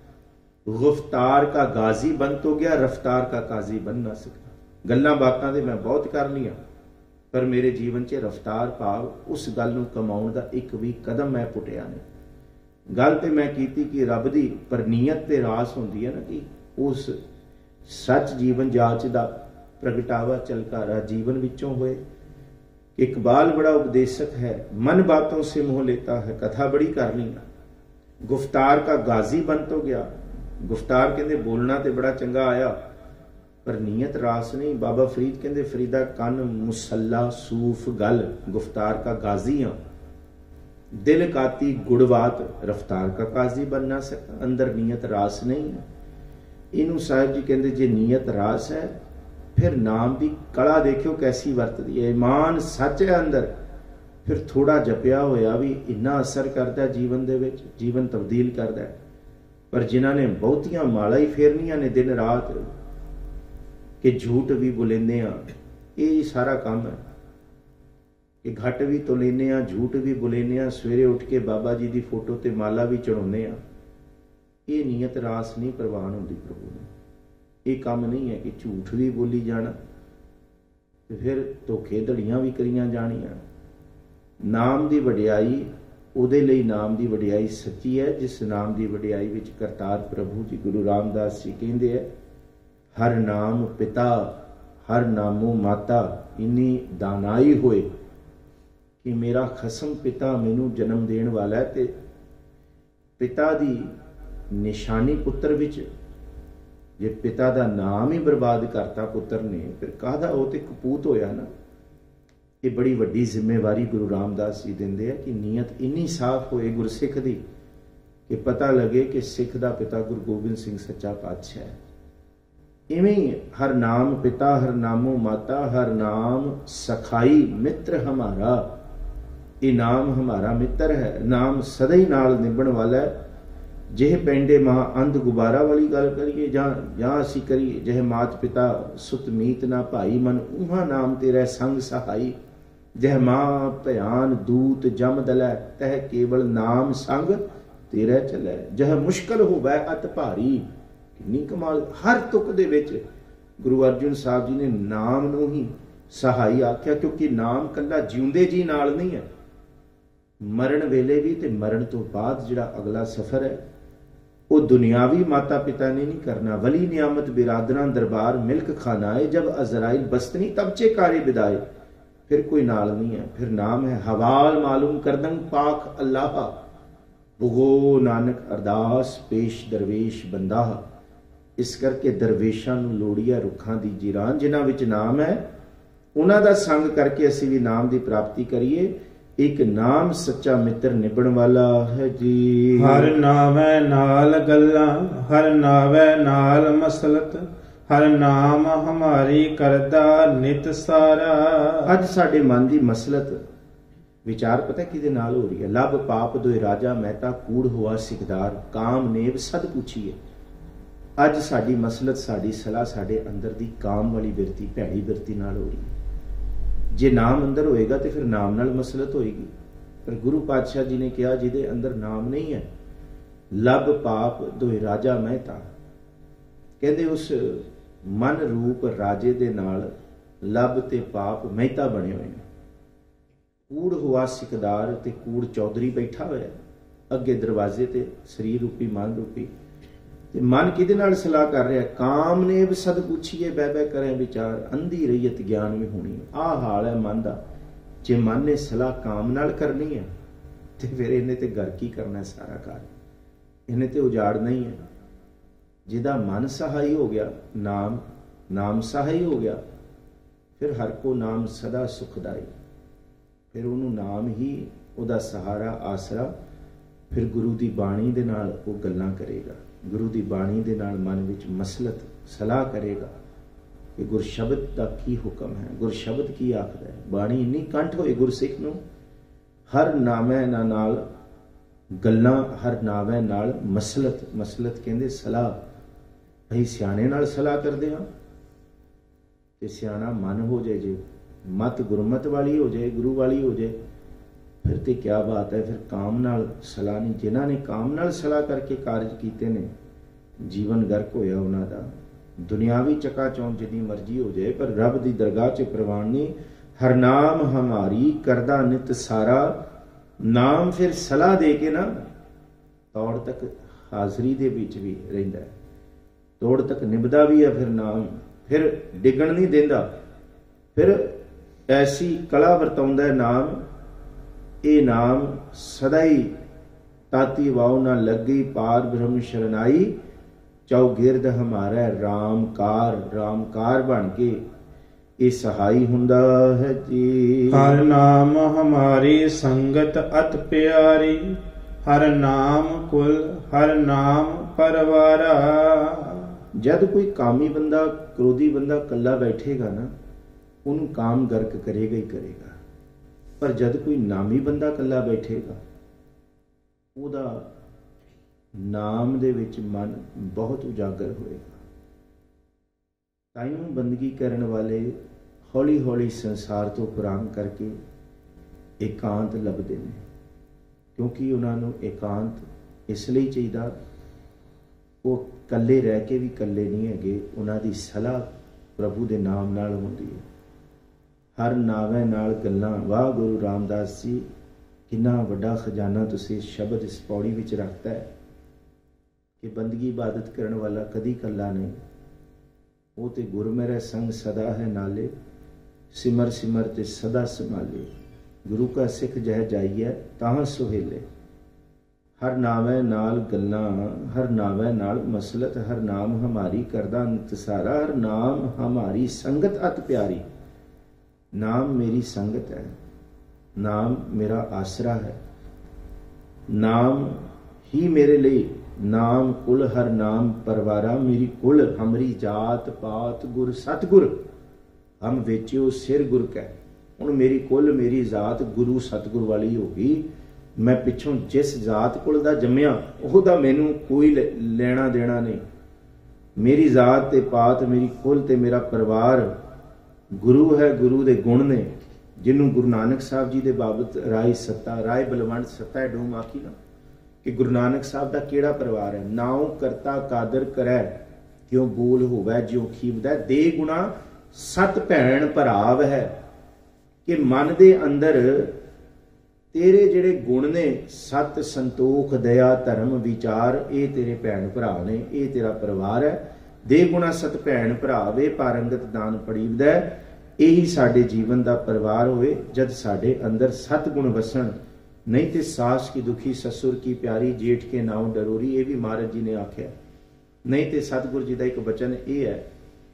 गुफ्तार का गाजी बन तो गया, रफ्तार का काजी बन ना सका। गल्लां बातां ते मैं बहुत कर लिया, पर मेरे जीवन च रफ्तार भाव उस गल नूं कमाउण दा एक भी कदम मैं पुटिया नहीं। गल ते मैं कीती कि रब दी, पर नीयत ते रास हुंदी है ना कि उस सच जीवन जाच दा प्रगटावा चलकारा जीवन विचों होए। इकबाल बड़ा उपदेशक है, मन बातों से मोह लेता है। कथा बड़ी कर ली, गुफ्तार का गाजी बन तो गया। गुफ्तार कहते बोलना तो बड़ा चंगा आया, पर नीयत रास नहीं। बाबा फरीद कहते फरीदा कन मुसल्ला सूफ गल, गुफ्तार का गाजी हाँ। दिल काती गुड़वात, रफ्तार का काजी बन ना सका। अंदर नीयत रास नहीं है। इनू साहिब जी कहते जे नीयत रास है, फिर नाम की कला देखियो कैसी वरतदी है। ईमान सच है अंदर, फिर थोड़ा जपिया होया भी इन्ना असर करता है जीवन दे विच, जीवन तब्दील करता है। पर जिन्हां ने बहुतियां माला ही फेरनियां ने दिन रात, कि झूठ भी बुलेंदे आ, ये सारा काम है कि घट भी तुलेने आ, झूठ भी बुलेने आ, सवेरे उठ के बाबा जी की फोटो ते माला भी चढ़ाने आ। ये नीयत रास नहीं प्रवान होती प्रभु ने। ये काम नहीं है कि झूठ भी बोली जाना ते फिर धोखे धड़ियां भी करियां जानियां। नाम की वडियाई उहदे लई, नाम की वडियाई सच्ची है जिस नाम की वडियाई विच करतार प्रभु जी गुरु रामदास जी कहते हैं, हर नाम पिता हर नामो माता, इन्नी दानाई होए कि मेरा खसम पिता मैनू जन्म देण वाला है। ते पिता दी निशानी पुत्र विच, जे पिता दा नाम ही बर्बाद करता पुत्र ने, फिर काहदा वो ते कपूत होया ना। ये बड़ी वड्डी जिम्मेवारी गुरु रामदास जी देंदे है कि नीयत इन्नी साफ होए गुरसिख दी कि पता लगे कि सिख दा पिता गुरु गोबिंद सिंह सच्चा पातशाह है। इवें हर नाम पिता हर नामो माता, हर नाम सखाई मित्र हमारा। ये नाम हमारा मित्र है, नाम सदा ही नाल निभण वाला है। ਜਿਹੇ ਪੈਂਡੇ ਮਹਾ ਅੰਧ ਗੁਬਾਰਾ ਵਾਲੀ ਗੱਲ ਕਰੀਏ ਜਾਂ ਜਾਂ ਅਸੀਂ ਕਰੀਏ ਜਿਹੇ ਮਾਤ ਪਿਤਾ ਸੁਤ ਮੀਤ ਨਾ ਭਾਈ ਮਨ ਉਹਾਂ ਨਾਮ ਤੇਰਾ ਸੰਗ ਸਹਾਈ। ਜਹ ਮਾਂ ਭਿਆਨ ਦੂਤ ਜਮ ਦਲੈ ਤਹ ਕੇਵਲ ਨਾਮ ਸੰਗ ਤੇਰਾ ਚਲੈ। ਜਹ ਮੁਸ਼ਕਲ ਹੋਵੈ ਅਤ ਭਾਰੀ। ਕਿੰਨੀ ਕਮਾਲ, ਹਰ ਤੁਕ ਦੇ ਵਿੱਚ ਗੁਰੂ ਅਰਜਨ ਸਾਹਿਬ ਜੀ ਨੇ ਨਾਮ ਨੂੰ ਹੀ ਸਹਾਈ ਆਖਿਆ, ਕਿਉਂਕਿ ਨਾਮ ਕੱਲਾ ਜਿਉਂਦੇ ਜੀ ਨਾਲ ਨਹੀਂ ਹੈ, ਮਰਨ ਵੇਲੇ ਵੀ ਤੇ ਮਰਨ ਤੋਂ ਬਾਅਦ ਜਿਹੜਾ ਅਗਲਾ ਸਫ਼ਰ ਹੈ ਉਹ ਦੁਨਿਆਵੀ ਮਾਤਾ ਪਿਤਾ ਨੇ ਨਹੀਂ ਕਰਨਾ। ਵਲੀ ਨਿਆਮਤ ਬਿਰਾਦਰਾਂ ਦਰਬਾਰ ਮਿਲਕ ਖਾਨਾਏ ਜਬ ਅਜ਼ਰਾइल ਬਸਤਨੀ ਤਬਚੇ ਕਾਰੇ ਵਿਦਾਏ। ਫਿਰ ਕੋਈ ਨਾਲ ਨਹੀਂ ਹੈ, ਫਿਰ ਨਾਮ ਹੈ ਹਵਾਲ ਮਾਲੂਮ ਕਰਦੰ ਪਾਕ ਅੱਲਾਹ। ਬੁਗੋ ਨਾਨਕ ਅਰਦਾਸ ਪੇਸ਼ ਦਰਵੇਸ਼ ਬੰਦਾ। ਇਸ ਕਰਕੇ ਦਰਵੇਸ਼ਾਂ ਨੂੰ ਲੋੜੀਆ ਰੁੱਖਾਂ ਦੀ ਜਿਰਾਨ ਜਿਨ੍ਹਾਂ ਵਿੱਚ ਨਾਮ ਹੈ ਉਹਨਾਂ ਦਾ ਸੰਗ ਕਰਕੇ ਅਸੀਂ ਵੀ ਨਾਮ ਦੀ ਪ੍ਰਾਪਤੀ ਕਰੀਏ। ਇੱਕ ਨਾਮ ਸੱਚਾ ਮਿੱਤਰ ਨਿਭਣ ਵਾਲਾ ਹੈ ਜੀ। ਹਰ ਨਾਵੈ ਨਾਲ ਗੱਲਾਂ, ਹਰ ਨਾਵੈ ਨਾਲ ਮਸਲਤ, ਹਰ ਨਾਮ ਹਮਾਰੀ ਕਰਦਾ ਨਿਤ ਸਾਰਾ। ਅੱਜ ਸਾਡੇ ਮਨ ਦੀ ਮਸਲਤ ਵਿਚਾਰ ਪਤਾ ਕਿਹਦੇ ਨਾਲ ਹੋ ਰਹੀ ਹੈ? ਲੱਭ ਪਾਪ ਦੋਇ ਰਾਜਾ ਮਹਿਤਾ ਕੂੜ ਹੋਆ ਸਿਕਦਾਰ, ਕਾਮ ਨੇਬ ਸਦ ਪੁੱਛੀਏ। ਅੱਜ ਸਾਡੀ ਮਸਲਤ, ਸਾਡੀ ਸਲਾਹ ਸਾਡੇ ਅੰਦਰ ਦੀ ਕਾਮ ਵਾਲੀ ਬਿਰਤੀ, ਭੈੜੀ ਬਿਰਤੀ ਨਾਲ ਹੋ ਰਹੀ ਹੈ। ਜੇ ਨਾਮ ਅੰਦਰ ਹੋਏਗਾ ਤੇ ਫਿਰ ਨਾਮ ਨਾਲ ਮਸਲਤ ਹੋਏਗੀ। ਪਰ ਗੁਰੂ ਪਾਤਸ਼ਾਹ ਜੀ ਨੇ ਕਿਹਾ ਜਿਹਦੇ ਅੰਦਰ ਨਾਮ ਨਹੀਂ ਹੈ, ਲੱਭ ਪਾਪ ਦੋਇ ਰਾਜਾ ਮਹਿਤਾ। ਕਹਿੰਦੇ ਉਸ ਮਨ ਰੂਪ ਰਾਜੇ ਦੇ ਨਾਲ ਲੱਭ ਤੇ ਪਾਪ ਮਹਿਤਾ ਬਣੇ ਹੋਏ ਨੇ। ਕੂੜ ਹੋਆ ਸਿਕਦਾਰ, ਤੇ ਕੂੜ ਚੌਧਰੀ ਬੈਠਾ ਹੋਇਆ ਅੱਗੇ ਦਰਵਾਜ਼ੇ ਤੇ, ਸਰੀਰ ਰੂਪੀ ਮਨ ਰੂਪੀ। ਤੇ ਮਨ ਕਿਹਦੇ ਨਾਲ ਸਲਾਹ ਕਰ ਰਿਹਾ? ਕਾਮ ਨੇ ਸਦ ਪੁੱਛੀਏ ਬਹਿ ਬਹਿ ਕਰੇ ਵਿਚਾਰ, ਅੰਧੀ ਰਹੀਅਤ ਗਿਆਨ ਵੀ ਹੋਣੀ। ਆਹ ਹਾਲ ਹੈ ਮਨ ਦਾ। ਜੇ ਮਨ ਨੇ ਸਲਾਹ ਕਾਮ ਨਾਲ ਕਰਨੀ ਹੈ ਤੇ ਫਿਰ ਇਹਨੇ ਤੇ ਘਰ ਕੀ ਕਰਨਾ? ਸਾਰਾ ਘਰ ਇਹਨੇ ਤੇ ਉਜਾੜਨਾ ਹੀ ਹੈ। ਜਿਹਦਾ ਮਨ ਸਹਾਈ ਹੋ ਗਿਆ, ਨਾਮ ਨਾਮ ਸਹਾਈ ਹੋ ਗਿਆ, ਫਿਰ ਹਰ ਕੋ ਨਾਮ ਸਦਾ ਸੁਖਦਾਈ। ਫਿਰ ਉਹਨੂੰ ਨਾਮ ਹੀ ਉਹਦਾ ਸਹਾਰਾ, ਆਸਰਾ। ਫਿਰ ਗੁਰੂ ਦੀ ਬਾਣੀ ਦੇ ਨਾਲ ਉਹ ਗੱਲਾਂ ਕਰੇਗਾ, ਗੁਰੂ ਦੀ ਬਾਣੀ ਦੇ ਨਾਲ ਮਨ ਵਿੱਚ ਮਸਲਤ ਸਲਾਹ ਕਰੇਗਾ ਕਿ ਗੁਰਸ਼ਬਦ ਦਾ ਕੀ ਹੁਕਮ ਹੈ, ਗੁਰਸ਼ਬਦ ਕੀ ਆਖਦਾ ਹੈ। ਬਾਣੀ ਇੰਨੀ ਕੰਠ ਹੋਏ ਗੁਰਸਿੱਖ ਨੂੰ, ਹਰ ਨਾਮੈ ਨਾਲ ਗੱਲਾਂ, ਹਰ ਨਾਮੈ ਨਾਲ ਮਸਲਤ। ਮਸਲਤ ਕਹਿੰਦੇ ਸਲਾਹ। ਅਸੀਂ ਸਿਆਣੇ ਨਾਲ ਸਲਾਹ ਕਰਦੇ ਹਾਂ ਤੇ ਸਿਆਣਾ ਮਨ ਹੋ ਜਾਏ, ਜੇ ਮਤ ਗੁਰਮਤ ਵਾਲੀ ਹੋ ਜਾਏ, ਗੁਰੂ ਵਾਲੀ ਹੋ ਜਾਏ, ਫਿਰ ਤੇ ਕਿਆ ਬਾਤ ਹੈ। ਫਿਰ ਕਾਮ ਨਾਲ ਸਲਾਹ ਨਹੀਂ। ਜਿਨ੍ਹਾਂ ਨੇ ਕਾਮ ਨਾਲ ਸਲਾਹ ਕਰਕੇ ਕਾਰਜ ਕੀਤੇ ਨੇ, ਜੀਵਨ ਗਰਕ ਹੋਇਆ ਉਹਨਾਂ ਦਾ। ਦੁਨਿਆਵੀ ਚਕਾ ਚੌਂਕ ਜਿੰਨੀ ਮਰਜ਼ੀ ਹੋ ਜਾਏ, ਪਰ ਰੱਬ ਦੀ ਦਰਗਾਹ 'ਚ ਪ੍ਰਵਾਨ ਨਹੀਂ। ਹਰ ਨਾਮ ਹਮਾਰੀ ਕਰਦਾ ਨਿਤ ਸਾਰਾ। ਨਾਮ ਫਿਰ ਸਲਾਹ ਦੇ ਕੇ ਨਾ ਤੌੜ ਤੱਕ ਹਾਜ਼ਰੀ ਦੇ ਵਿੱਚ ਵੀ ਰਹਿੰਦਾ ਹੈ, ਤੋੜ ਤੱਕ ਨਿਭਦਾ ਵੀ ਹੈ। ਫਿਰ ਨਾਮ ਫਿਰ ਡਿੱਗਣ ਨਹੀਂ ਦਿੰਦਾ। ਫਿਰ ਐਸੀ ਕਲਾ ਵਰਤਾਉਂਦਾ ਨਾਮ, ਇਹ ਨਾਮ ਸਦਾ ਹੀ ਤਾਤੀ ਵਾਉ ਨਾ ਲੱਗੀ, ਪਾਰ ਬ੍ਰਹਮ ਸ਼ਰਨਾਈ। ਚੌਗਿਰਦ ਹਮਾਰਾ ਰਾਮਕਾਰ, ਰਾਮਕਾਰ ਬਣ ਕੇ ਇਹ ਸਹਾਈ ਹੁੰਦਾ ਹੈ ਜੀ। ਹਰ ਨਾਮ ਹਮਾਰੀ ਸੰਗਤ ਅਤ ਪਿਆਰੀ, ਹਰ ਨਾਮ ਕੁਲ, ਹਰ ਨਾਮ ਪਰਵਾਰਾ। ਜਦ ਕੋਈ ਕਾਮੀ ਬੰਦਾ, ਕ੍ਰੋਧੀ ਬੰਦਾ ਕੱਲਾ ਬੈਠੇਗਾ ਨਾ, ਉਹਨੂੰ ਕਾਮ ਗਰਕ ਕਰੇਗਾ ਹੀ ਕਰੇਗਾ। ਪਰ ਜਦ ਕੋਈ ਨਾਮੀ ਬੰਦਾ ਕੱਲਾ ਬੈਠੇਗਾ, ਉਹਦਾ ਨਾਮ ਦੇ ਵਿੱਚ ਮਨ ਬਹੁਤ ਉਜਾਗਰ ਹੋਏਗਾ। ਤਾਈਂ ਬੰਦਗੀ ਕਰਨ ਵਾਲੇ ਹੌਲੀ ਹੌਲੀ ਸੰਸਾਰ ਤੋਂ ਉਪਰਾਮ ਕਰਕੇ ਇਕਾਂਤ ਲੱਭਦੇ ਨੇ, ਕਿਉਂਕਿ ਉਹਨਾਂ ਨੂੰ ਇਕਾਂਤ ਇਸ ਲਈ ਚਾਹੀਦਾ, ਉਹ ਇਕੱਲੇ ਰਹਿ ਕੇ ਵੀ ਇਕੱਲੇ ਨਹੀਂ ਹੈਗੇ। ਉਹਨਾਂ ਦੀ ਸਲਾਹ ਪ੍ਰਭੂ ਦੇ ਨਾਮ ਨਾਲ ਹੁੰਦੀ ਹੈ। ਹਰ ਨਾਵੇਂ ਨਾਲ ਗੱਲਾਂ। ਵਾਹ ਗੁਰੂ ਰਾਮਦਾਸ ਜੀ, ਕਿੰਨਾ ਵੱਡਾ ਖਜ਼ਾਨਾ ਤੁਸੀਂ ਸ਼ਬਦ ਇਸ ਪੌੜੀ ਵਿੱਚ ਰੱਖਤਾ ਹੈ ਕਿ ਬੰਦਗੀ ਇਬਾਦਤ ਕਰਨ ਵਾਲਾ ਕਦੀ ਇਕੱਲਾ ਨਹੀਂ। ਉਹ ਤੇ ਗੁਰ ਮੇਰੇ ਸੰਗ ਸਦਾ ਹੈ ਨਾਲੇ, ਸਿਮਰ ਸਿਮਰ ਤੇ ਸਦਾ ਸੰਭਾਲੇ। ਗੁਰੂ ਕਾ ਸਿੱਖ ਜਹ ਜਾਈਏ ਤਾਂ ਸੁਹੇਲੇ। ਹਰ ਨਾਵੇਂ ਨਾਲ ਗੱਲਾਂ, ਹਰ ਨਾਵੇਂ ਨਾਲ ਮਸਲਤ, ਹਰ ਨਾਮ ਹਮਾਰੀ ਕਰਦਾ ਨਿਤ ਸਾਰਾ। ਹਰ ਨਾਮ ਹਮਾਰੀ ਸੰਗਤ ਅਤ ਪਿਆਰੀ। ਨਾਮ ਮੇਰੀ ਸੰਗਤ ਹੈ, ਨਾਮ ਮੇਰਾ ਆਸਰਾ ਹੈ, ਨਾਮ ਹੀ ਮੇਰੇ ਲਈ। ਨਾਮ ਕੁਲ ਹਰ ਨਾਮ ਪਰਵਾਰਾ। ਮੇਰੀ ਕੁਲ ਹਮਰੀ ਜਾਤ ਪਾਤ ਗੁਰ ਸਤਗੁਰ। ਹਮ ਵੇਚਿਓ ਸਿਰ ਗੁਰ ਕੈ। ਹੁਣ ਮੇਰੀ ਕੁਲ, ਮੇਰੀ ਜ਼ਾਤ ਗੁਰੂ ਸਤਗੁਰ ਵਾਲੀ ਹੋ ਗਈ। मैं पिछों जिस जात कुल दा जम्मिया ओहदा मैनू कोई लेना देना नहीं। मेरी जात ते पात, मेरी कुल ते मेरा परिवार गुरु है, गुरु दे गुण ने, जिन्हों गुरु नानक साहब जी दे बाबत राय सत्ता राय बलवंड सत्ता डूम आखी ना कि गुरु नानक साहब दा केड़ा परिवार है। नाउ करता कादर करै क्यों बोल होवै ज्यों खीवदै, दे गुणा सत भैन भराव है। कि मन दे अंदर तेरे जिहड़े गुण ने सत संतोख दया धर्म विचार, ये तेरे भैन भरा ने, ये तेरा परिवार है। दे गुणा सत भैन भरावे पारंगत दान पड़ीवदै, यही साडे जीवन का परिवार होए जद साडे अंदर सत गुण वसन। नहीं तो सास की दुखी ससुर की प्यारी जेठ के नाव डरोरी, ये भी महाराज जी ने आख्या। नहीं तो सतगुरु जी का एक बचन ये है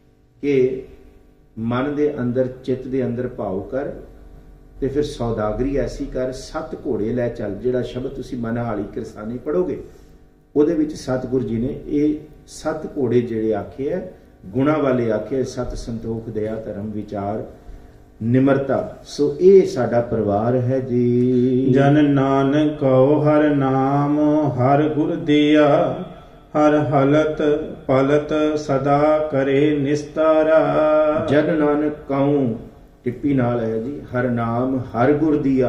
कि मन दे अंदर चित्त दे अंदर भाव कर ते फिर सौदागरी ऐसी कर, सत घोड़े लै चल। जिहड़ा शब्द तुसी मन हाली किरसानी पढ़ोगे उहदे विच सतगुरु जी ने ये सत घोड़े जिहड़े आखे है गुणा वाले आखे, सत संतोख दया धर्म विचार निमरता। सो ये साडा परिवार है जी। जन नानक कहो हर नाम हर गुर दिया, हर हलत पलत सदा करे निस्तारा। जन नानक कहूं टिप्पी नाल है जी, हर नाम हर गुर दिया।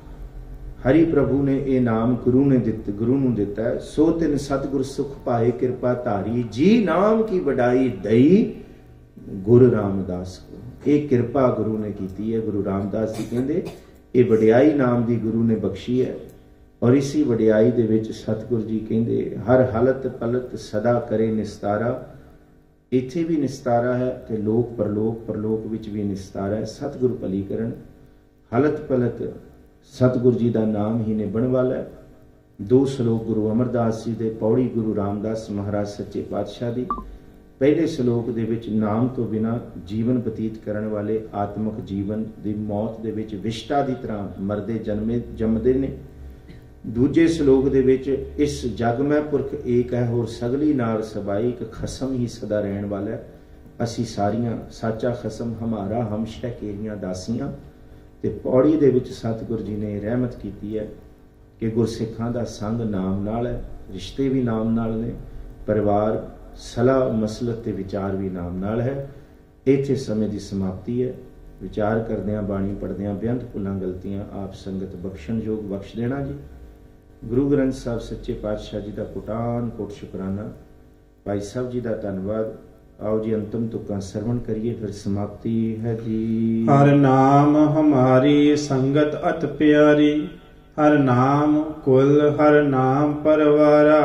हरि प्रभु ने ये नाम गुरु ने दिता, गुरु नूं दिता है। सो तिन सतगुर सुख पाए कृपा धारी, जी नाम की वडाई दई गुरु रामदास को। ये कृपा गुरु ने की है। गुरु रामदास जी कहते ये वडियाई नाम की गुरु ने बख्शी है। और इसी वडियाई दे विच सतगुरु जी कहते हर हालत पलत सदा करे निस्तारा। इत्थे भी निस्तारा है ते लोक परलोक परलोक विच भी निस्तारा है। सतगुरु भली करन हालत पलत सतगुरु जी का नाम ही निभण वाला है। दो श्लोक गुरु अमरदास जी दे, पौड़ी गुरु रामदास महाराज सच्चे पातशाह दी। पहले श्लोक दे विच नाम तो बिना जीवन बतीत करने वाले आत्मक जीवन की मौत दे विच विष्टा की तरह मरदे जन्मे जमदे ने। दूजे श्लोक दे विच इस जग में पुरख एक है होर सगली नार सबाई, एक खसम ही सदा रहन वाला है। असी सारियां साचा खसम हमारा हम शह केरियां दासियां। ते पौड़ी दे विच सतगुरु जी ने रहमत की है कि गुरसिखां दा संग नाम नाल है, रिश्ते भी नाम नाल ने, परिवार सलाह मसलत ते विचार भी नाम नाल है। इत्थे समय की समाप्ति है। विचार करदियां बाणी पढ़दियां बेअंत भुलां गलतियां आप संगत बख्शण योग बख्श देना जी। गुरु ग्रंथ साहब सच्चे पातशाह जी का कोटान कोट शुकराना। भाई साहब जी का धन्यवाद। आओ जी अंतिम तुक्का श्रवण करिए फिर समाप्ति है जी। हर नाम हमारी संगत अत प्यारी, हर नाम कुल हर नाम परवारा।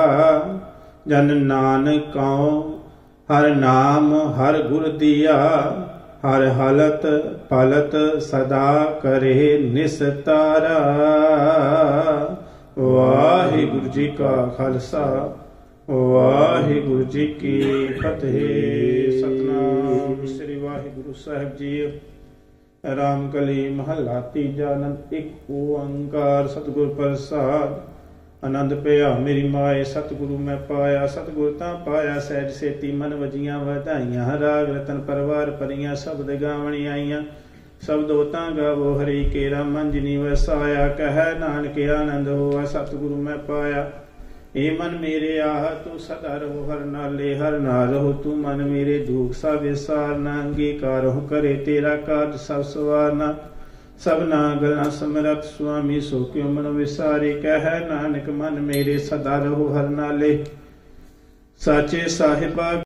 जन नानक कहो हर नाम हर गुर दिया, हर हलत पलत सदा करे निस्तारा। वाहिगुरु जी का खालसा वाहिगुरु जी की फतेह। सतनाम श्री वाहिगुरु साहिब जी। रामकली महला तीजा। आनंद एक ओंकार सतगुर प्रसाद। आनंद पिया मेरी माए सतगुरु मैं पाया, सतगुर तां पाया सहज सेती मन वजियां वधाइयां। राग रतन परवार परियां शब्द गावणी आईयां, शब्दो तां गावो हरि केरा मन जिनी वसाया। कह नानक आनंद होआ सतगुरु मैं पाया। ए मन मेरे आह तू सदा रहो हर नाले, हर नाल रहो तू मन मेरे दुख सा विसारना। अंगीकार हो करे तेरा कार्य सब सवारना, सबना गला समरथ स्वामी सो क्यों मन विसारे। कह नानक मन मेरे सदा रहो हर नाले, साचे साहिबा